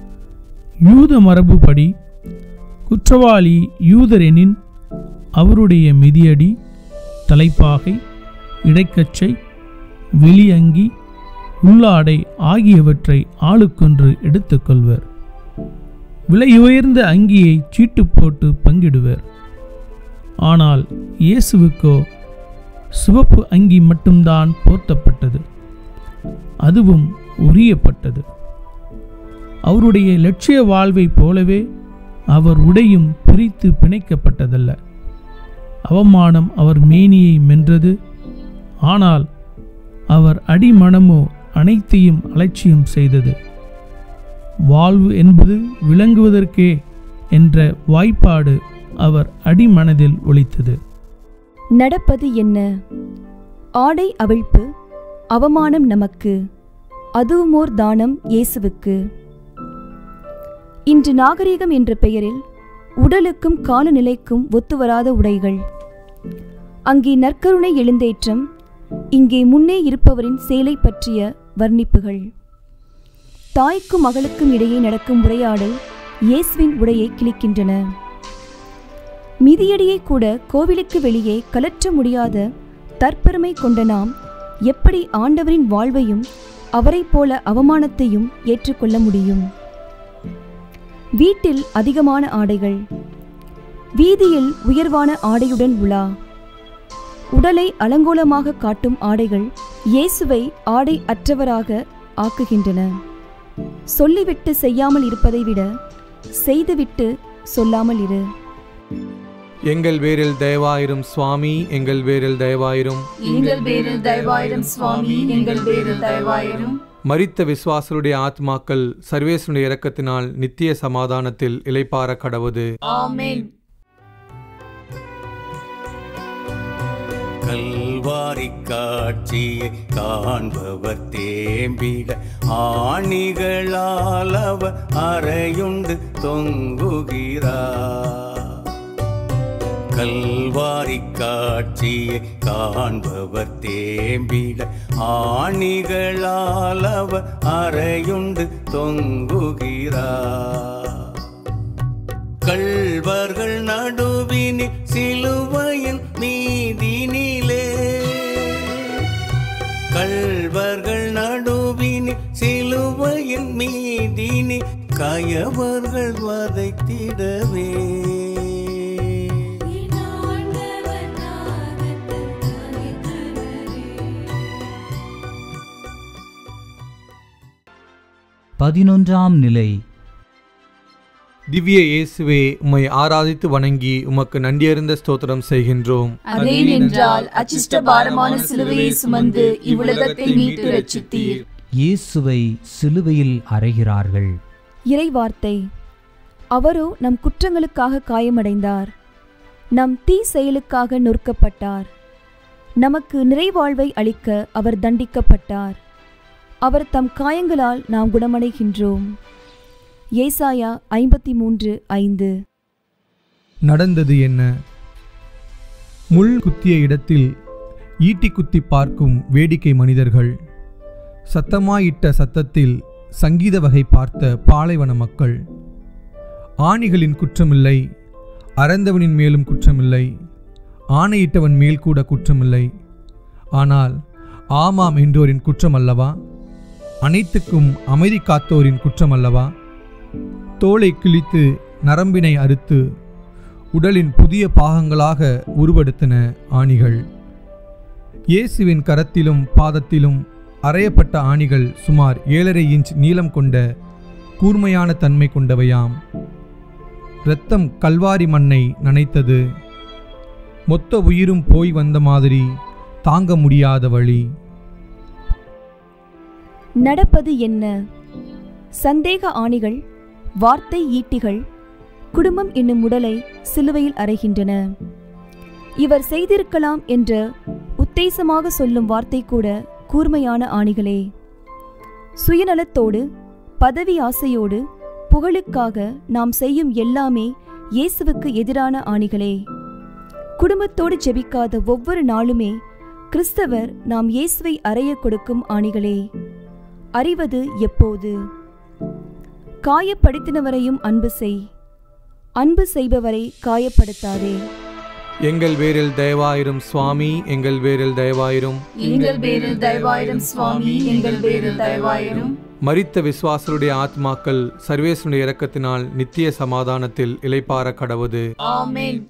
யூத மரபுப்படி குற்றவாளி யூதரெனின் அவருடைய மிதியடி, தலைப்பாகை, இடைக்கச்சை, வெளியங்கி, உள்ளாடை ஆகியவற்றை ஆளுக்கொன்று எடுத்துக்கொள்வர். விலையுயர்ந்த அங்கியை சீட்டு போட்டு பங்கிடுவர். ஆனால் இயேசுவுக்கோ சிவப்பு அங்கி மட்டும்தான் போர்த்தப்பட்டது, அதுவும் உரியப்பட்டது. அவருடைய லட்சிய வாழ்வைப் போலவே அவர் உடையும் பிரித்து பிணைக்கப்பட்டதல்ல. அவமானம் அவர் மேனியை மென்றது. ஆனால் அவர் அடிமனமோ அனைத்தையும் அலட்சியம் செய்தது. வாழ்வு என்பது விளங்குவதற்கே என்ற வாய்ப்பாடு அவர் அடிமனதில் ஒலித்தது. நடப்பது என்ன? ஆடை அவிழ்ப்பு, அவமானம் நமக்கு, அதுவுமோர் தானம் இயேசுவுக்கு. இன்று நாகரீகம் என்ற பெயரில் உடலுக்கும் காலநிலைக்கும் ஒத்துவராத உடைகள். அங்கே நற்கருணை எழுந்தேற்றம், இங்கே முன்னே இருப்பவரின் சேலை பற்றிய வர்ணிப்புகள். தாய்க்கும் மகளுக்கும் இடையே நடக்கும் உரையாடல் இயேசுவின் உடையை கிழிக்கின்றன. மிதியடியை கூட கோவிலுக்கு வெளியே கலற்ற முடியாத தற்பெருமை கொண்ட நாம் எப்படி ஆண்டவரின் வாழ்வையும் அவரைப் போல அவமானத்தையும் ஏற்றுக்கொள்ள முடியும்? வீட்டில் அதிகமான ஆடைகள், வீதியில் உயர்வான ஆடையுடன் உலா. உடலை அலங்கோலமாக காட்டும் ஆடைகள் இயேசுவை ஆடை அற்றவராக ஆக்குகின்றன. சொல்லிவிட்டு செய்யாமல் இருப்பதை விட செய்துவிட்டு சொல்லாமல் இரு. எங்கள் பேரில் தயவாயிரும் சுவாமி, எங்கள் பேரில் தயவாயிரும். எங்கள் பேரில் தயவாயிரும் சுவாமி, எங்கள் பேரில் தயவாயிரும். மரித்த விசுவாசருடைய ஆத்மாக்கள் சர்வேசனுடைய இரக்கத்தினால் நித்திய சமாதானத்தில் இளைப்பாற கடவுது. ஆமென். கல்வாரி காட்சியை காண்பவர் தேம்பிட ஆணிகளால் அவர் அறையுண்டு தொங்குகிறார். கல்வாரி காட்சியை காண்பவர் தேம்பிட ஆணிகளால் அவர் அறையுண்டு தொங்குகிறார். கள்வர்கள் நடுவினில் சிலுவையின் மீதினிலே கள்வர்கள் நடுவினில் சிலுவையின் மீதினி கயவர்கள் வதைத்திடவே பதினொன்றாம் நிலை. திவ்ய இயேசுவே, உம்மை ஆராதித்து வணங்கி உமக்கு நன்றியறிந்த ஸ்தோத்திரம் செய்கின்றோம். அதேனென்றால் அச்சிஷ்ட பாரமான சிலுவையை சுமந்து இவ்வுலகத்தை மீட்டு ரட்சித்தீர். இயேசுவை சிலுவையில் அறைகிறார்கள். இறைவார்த்தை. அவரோ நம் குற்றங்களுக்காக காயமடைந்தார், நம் தீ செயலுக்காக நொறுக்கப்பட்டார். நமக்கு நிறைவாழ்வை அளிக்க அவர் தண்டிக்கப்பட்டார். அவர் தம் காயங்களால் நாம் குணமடைகின்றோம். ஏசாயா ஐம்பத்தி மூன்று ஐந்து. நடந்தது என்ன? முள் குத்திய இடத்தில் ஈட்டி குத்தி பார்க்கும் வேடிக்கை மனிதர்கள், சத்தமாயிட்ட சத்தத்தில் சங்கீத வகை பார்த்த பாலைவன மக்கள். ஆணிகளின் குற்றமில்லை, அறந்தவனின் மேலும் குற்றமில்லை, ஆணையிட்டவன் மேல் கூட குற்றமில்லை. ஆனால் ஆமாம் என்றோரின் குற்றம் அல்லவா? அனைத்துக்கும் அமைதி காத்தோரின் குற்றம் அல்லவா? தோலை கிழித்து நரம்பினை அறுத்து உடலின் புதிய பாகங்களாக உருவெடுத்தன ஆணிகள். இயேசுவின் கரத்திலும் பாதத்திலும் அறையப்பட்ட ஆணிகள் சுமார் ஏழரை இன்ச் நீளம் கொண்ட கூர்மையான தன்மை கொண்டவையாம். இரத்தம் கல்வாரி மண்ணை நனைத்தது. மொத்த உயிரும் போய் வந்த மாதிரி தாங்க முடியாத வழி. நடப்பது என்ன? சந்தேக ஆணிகள், வார்த்தை ஈட்டிகள் குடும்பம் என்னும் உடலை சிலுவையில் அறைகின்றன. இவர் செய்திருக்கலாம் என்ற உத்தேசமாக சொல்லும் வார்த்தை கூட கூர்மையான ஆணிகளே. சுயநலத்தோடு, பதவி ஆசையோடு, புகழுக்காக நாம் செய்யும் எல்லாமே இயேசுவுக்கு எதிரான ஆணிகளே. குடும்பத்தோடு ஜெபிக்காத ஒவ்வொரு நாளுமே கிறிஸ்தவர் நாம் இயேசுவை அறைய கொடுக்கும் ஆணிகளே. அறிவது எப்போது? காயப்படுத்தினவரையும் அன்பு செய், அன்பு செய்பவரை காயப்படுத்தாதே. எங்கள் பேரில் தயவாயிரும் சுவாமி, எங்கள் பேரில் தயவாயிரும். எங்கள் பேரில் தயவாயிரும் சுவாமி, எங்கள் பேரில் தயவாயிரும். மரித்த விசுவாசருடைய ஆத்மாக்கள் சர்வேசனுடைய இரக்கத்தினால் நித்திய சமாதானத்தில் இளைப்பாற கடவுது. ஆமென்.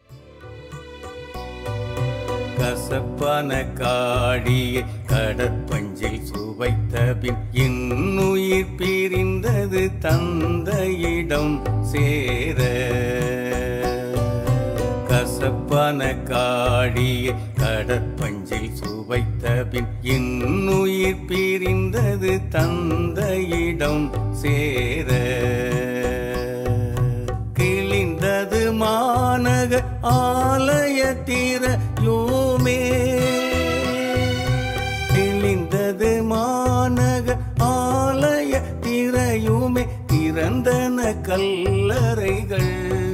கசப்பான காடியை கடற்பஞ்சில் சுவைத்த பின் இன்னுயிர் பிரிந்தது தந்தையிடம் சேர. கசப்பான காடியை கடற்பஞ்சில் சுவைத்த பின் இன்னுயிர் பிரிந்தது தந்தையிடம் சேர. கிழிந்தது மாநக ஆலய திரையுமே, கிழிந்தது மாநக ஆலய திரையுமே, திறந்தன கல்லறைகள்.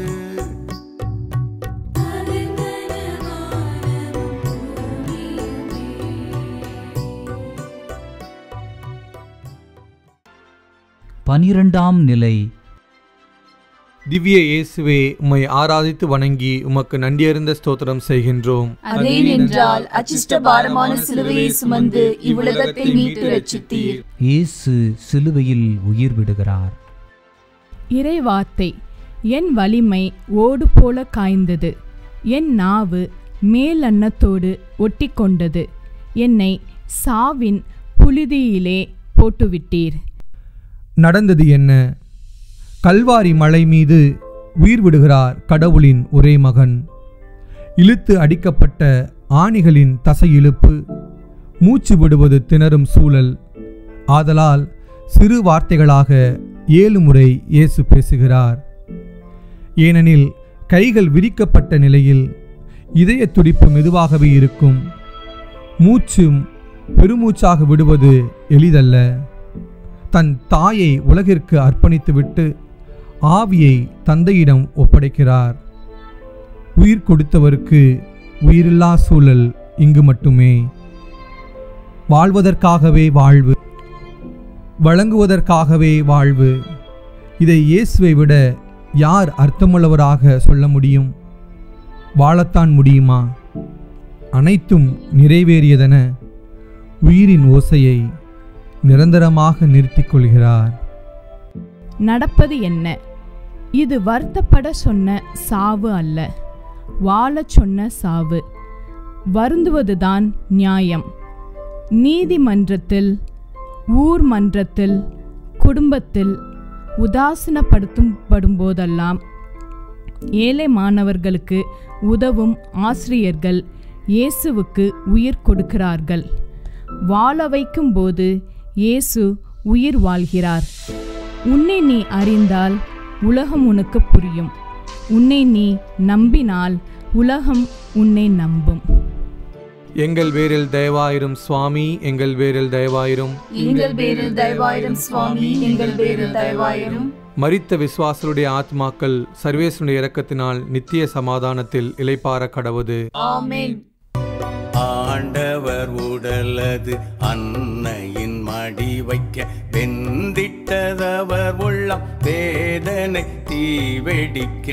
பனிரெண்டாம் நிலை. திவ்ய இயேசுவே, உம்மை ஆராதித்து வணங்கி உமக்கு நன்றியறிந்த ஸ்தோத்திரம் செய்கின்றோம். அதேனென்றால் அச்சிஷ்ட பாரமான சிலுவையை சுமந்து இவ்வுலகத்தை மீட்டு ரட்சித்தீர். இயேசு சிலுவையில் உயிர் விடுகிறார். இறைவார்த்தை. என் வலிமை ஓடு போல காய்ந்தது, என் நாவு மேல் அன்னத்தோடு ஒட்டி கொண்டது. என்னை சாவின் புழுதியிலே போட்டுவிட்டீர். நடந்தது என்ன? கல்வாரி மலை மீது உயிர் விடுகிறார் கடவுளின் ஒரே மகன். இழுத்து அடிக்கப்பட்ட ஆணிகளின் தசை இழுப்பு, மூச்சு விடுவது திணறும் சூழல். ஆதலால் சிறு வார்த்தைகளாக ஏழு முறை இயேசு பேசுகிறார். ஏனெனில் கைகள் விரிக்கப்பட்ட நிலையில் இதய துடிப்பு மெதுவாகவே இருக்கும். மூச்சு பெருமூச்சாக விடுவது எளிதல்ல. தன் தாயை உலகிற்கு அர்ப்பணித்துவிட்டு ஆவியை தந்தையிடம் ஒப்படைக்கிறார். உயிர் கொடுத்தவருக்கு உயிரில்லா சூழல் இங்கு மட்டுமே. வாழ்வதற்காகவே வாழ்வு, வழங்குவதற்காகவே வாழ்வு. இதை இயேசுவை விட யார் அர்த்தமுள்ளவராக சொல்ல முடியும்? வாழத்தான் முடியுமா? அனைத்தும் நிறைவேறியதென உயிரின் ஓசையை நிரந்தரமாக நிறுத்திக் கொள்கிறார். நடப்பது என்ன? இது வருத்தப்பட சொன்ன சாவு அல்ல, வாழச் சொன்ன சாவு. வருந்துவதுதான் நியாயம். நீதிமன்றத்தில், ஊர் மன்றத்தில், குடும்பத்தில் உதாசீனப்படுத்தும் படும்போதெல்லாம் ஏழை மாணவர்களுக்கு உதவும் ஆசிரியர்கள் இயேசுவுக்கு உயிர் கொடுக்கிறார்கள். வாழ வைக்கும்போது இயேசு உயிர் வாழ்கிறார். உன்னை நீ அறிந்தால் உலகம் உனக்கு புரியும். உன்னை நீ நம்பினால் உலகம் உன்னை நம்பும். எங்கள் பேரில் தயவாயிரும் சுவாமி, எங்கள் பேரில் தயவாயிரும். எங்கள் பேரில் தயவாயிரும் சுவாமி, எங்கள் பேரில் தயவாயிரும். மரித்த விசுவாசருடைய ஆத்மாக்கள் சர்வேசுடைய இரக்கத்தினால் நித்திய சமாதானத்தில் இளைப்பாற கடவுது. ஆமென். ஆண்டவர் உடலது அன்னையின் மடி வைக்க வெந்திட்டதவர் உள்ளம் வேதனை தீவெடிக்க.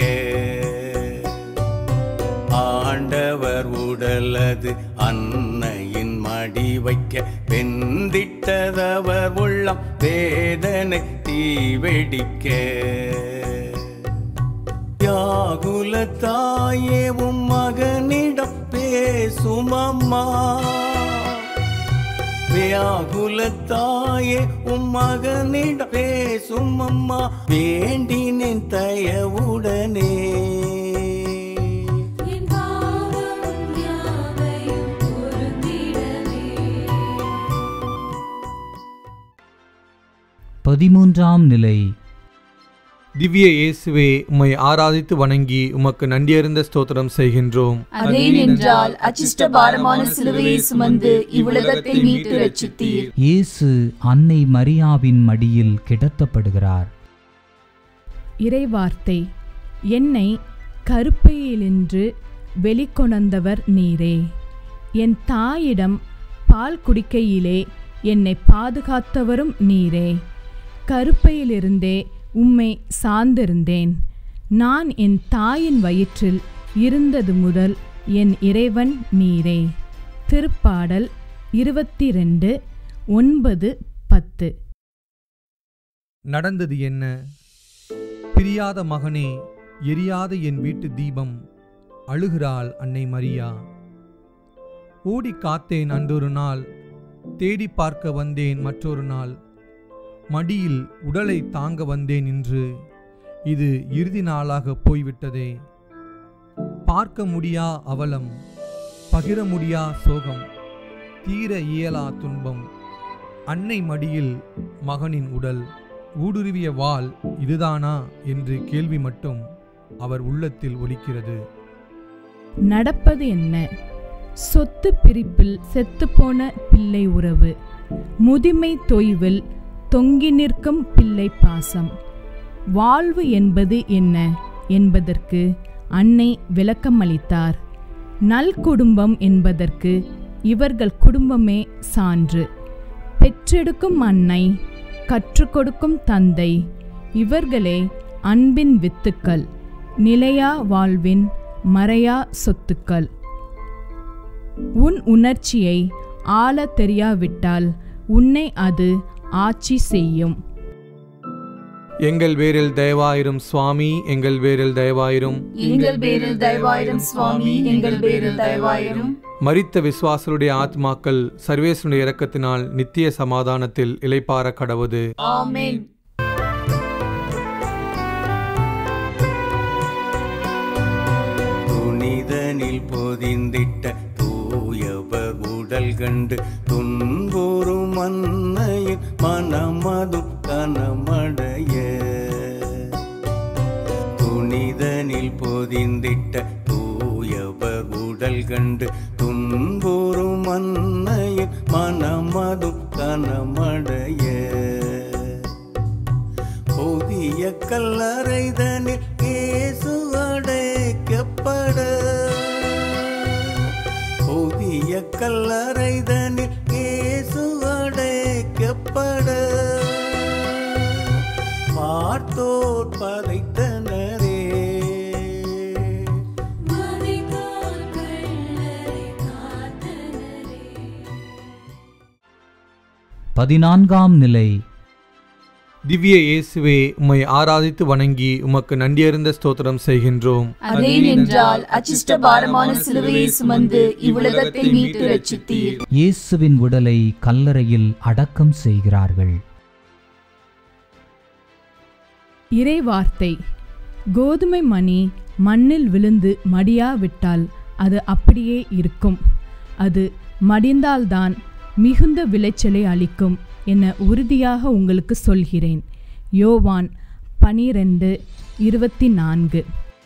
ஆண்டவர் உடலது அன்னையின் மடி வைக்க வெந்திட்டதவர் உள்ளம் வேதனை தீவெடிக்க. வியாகுல தாயே உம் மகனிடம் பேசுமம்மா, வியாகுல தாயே உம் மகனிடம் பேசுமம்மா, வேண்டினேன் தயவுடனே. பதிமூன்றாம் நிலை. திவ்ய இயேசுவே, உம்மை ஆராதித்து வணங்கி உமக்கு நன்றியறிந்த ஸ்தோத்திரம் செய்கின்றோம். அதேனென்றால் அச்சிஷ்ட பாரமான சிலுவையை சுமந்து இவ்வுலகத்தை மீட்டு ரட்சித்தீர். இயேசு அன்னை மரியாவின் மடியில் கிடத்தப்படுகிறார். இறைவார்த்தை: என்னை கருப்பையிலின்று வெளிக்கொணர்ந்தவர் நீரே. என் தாயிடம் பால் குடிக்கையிலே என்னை பாதுகாத்தவரும் நீரே. கருப்பையிலிருந்தே உம்மை சார்ந்திருந்தேன். நான் என் தாயின் வயிற்றில் இருந்தது முதல் என் இறைவன் நீரே. திருப்பாடல் இருபத்தி ரெண்டு ஒன்பது பத்து. நடந்தது என்ன? பிரியாத மகனே, எரியாத என் வீட்டு தீபம், அழுகிறாள் அன்னை மரியா. ஓடி காத்தேன் அன்றொரு நாள், தேடி பார்க்க வந்தேன் மற்றொரு நாள். மடியில் உடலை தாங்க வந்தேன் இன்று, இது இறுதி நாளாக போய்விட்டதே. பார்க்க முடியா அவலம், பகிர முடியா சோகம், தீர இயலா துன்பம். அன்னை மடியில் மகனின் உடல், ஊடுருவிய வாள் இதுதானா என்று கேள்வி மட்டும் அவர் உள்ளத்தில் ஒலிக்கிறது. நடப்பது என்ன? சொத்து பிரிப்பில் செத்துப்போன பிள்ளை உறவு, முதுமை தொய்வில் தொங்கி நிற்கும் பிள்ளை பாசம். வாழ்வு என்பது என்ன என்பதற்கு அன்னை விளக்கம் அளித்தார். நல் குடும்பம் என்பதற்கு இவர்கள் குடும்பமே சான்று. பெற்றெடுக்கும் அன்னை, கற்றுக் கொடுக்கும் தந்தை, இவர்களே அன்பின் வித்துக்கள், நிலையா வாழ்வின் மறையா சொத்துக்கள். உன் உணர்ச்சியை ஆள தெரியாவிட்டால் உன்னை அது ஆட்சி செய்யும். எங்கள் பேரில் தயவாயிரும் சுவாமி, எங்கள் பேரில் தயவாயிரும். எங்கள் பேரில் தயவாயிரும் சுவாமி, எங்கள் பேரில் தயவாயிரும். மரித்த விசுவாசருடைய ஆத்மாக்கள் சர்வேசுடைய இரக்கத்தினால் நித்திய சமாதானத்தில் இளைப்பாற கடவுது. ஆமென். துணிதனில் பொதிந்திட்ட தூயவர் உடல் கண்டு துன்புறும் அன்னையின் மனமதும் கனமடைய. துணிதனில் பொதிந்திட்ட தூயவர் உடல் கண்டு துன்புறும் அன்னையின் மனமதும் கனமடைய புதிய கல்லறைதனில் இயேசு அடைக்கப்பட புதிய கல்லறைதனில் இயேசு அடைக்கப்பட பார்த்தோர் பதைத்தனரே பதினான்காம் நிலை. திவ்ய இயேசுவே, உம்மை ஆராதித்து வணங்கி உமக்கு நன்றியறிந்த ஸ்தோத்திரம் செய்கின்றோம். அதேனென்றால் அச்சிஷ்ட பாரமான சிலுவையை சுமந்து இவ்வுலகத்தை மீட்டு ரட்சித்தீர். இயேசுவின் உடலை கல்லறையில் அடக்கம் செய்கிறார்கள். இறைவார்த்தை. கோதுமை மணி மண்ணில் விழுந்து மடியாவிட்டால் அது அப்படியே இருக்கும். அது மடிந்தால்தான் மிகுந்த விளைச்சலை அளிக்கும் என உறுதியாக உங்களுக்கு சொல்கிறேன். யோவான் பனிரெண்டு இருபத்தி நான்கு.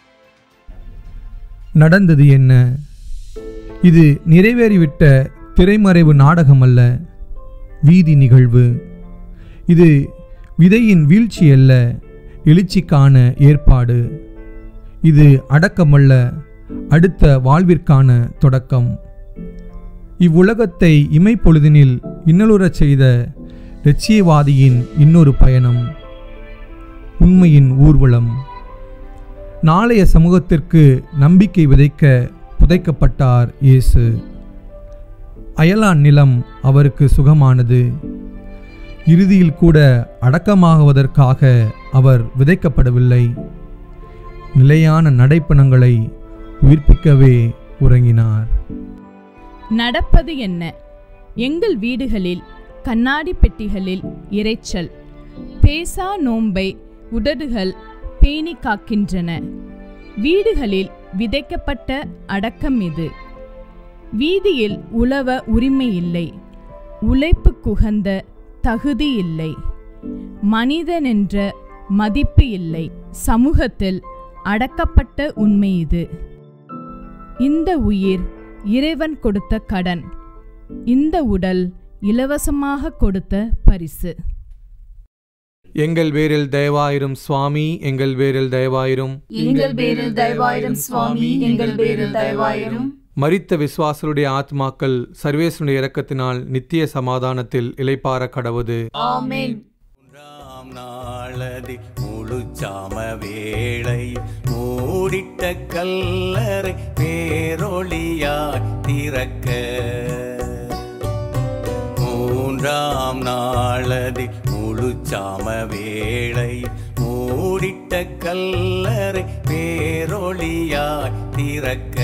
நடந்தது என்ன? இது நிறைவேறிவிட்ட திரைமறைவு நாடகம் அல்ல, வீதி நிகழ்வு. இது விதையின் வீழ்ச்சி அல்ல, எழுச்சிக்கான ஏற்பாடு. இது அடக்கமல்ல, அடுத்த வாழ்விற்கான தொடக்கம். இவ்வுலகத்தை இமைப்பொழுதினில் இன்னலுறச் செய்த இரட்சியவாதியின் இன்னொரு பயணம், உண்மையின் ஊர்வலம். நாளைய சமூகத்திற்கு நம்பிக்கை விதைக்க புதைக்கப்பட்டார் இயேசு. அயலான் நிலம் அவருக்கு சுகமானது. இறுதியில் கூட அடக்கமாகுவதற்காக அவர் விதைக்கப்படவில்லை. நிலையான நடைப்பணங்களை உயிர்ப்பிக்கவே உறங்கினார். நடப்பது என்ன? எங்கள் வீடுகளில் கண்ணாடி பெட்டிகளில் இரைச்சல். பேசா நோன்பை உதடுகள் பேணி காக்கின்றன. வீடுகளில் விதைக்கப்பட்ட அடக்கம் இது. வீதியில் உழவ உரிமை இல்லை, உழைப்பு குகந்த தகுதி இல்லை, மனிதனென்ற மதிப்பு இல்லை. சமூகத்தில் அடக்கப்பட்ட உண்மை இது. இந்த உயிர் இறைவன் கொடுத்த கடன், இந்த உடல் இலவசமாக கொடுத்த பரிசு. எங்கள் பேரில் தயவாயிரும் சுவாமி, எங்கள் பேரில் தயவாயிரும். எங்கள் பேரில் தயவாயிரும் சுவாமி, எங்கள் பேரில் தயவாயிரும். மரித்த விசுவாசருடைய ஆத்மாக்கள் சர்வேசனுடைய இரக்கத்தினால் நித்திய சமாதானத்தில் இளைப்பாற கடவுது. ஆமென். நாளதி முழுச்சாம வேளை மூடிட்ட கல்லறை பேரொளியாய் திறக்க. மூன்றாம் நாளதி முழுச்சாம வேளை மூடிட்ட கல்லறை பேரொளியாய் திறக்க.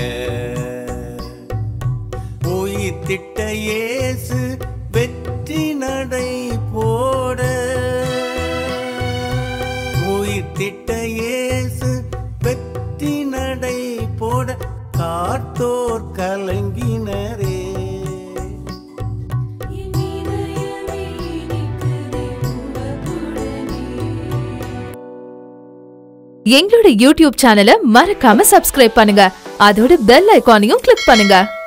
உயிர்த்திட்ட இயேசு வெற்றி நடை போட. உயிர்த்திட்ட இயேசு வெற்றி நடை போட காத்தோர் கலங்கினரே. எங்களோட யூடியூப் சேனலை மறக்காம சப்ஸ்கிரைப் பண்ணுங்க. அதோட பெல் ஐகானையும் கிளிக் பண்ணுங்க.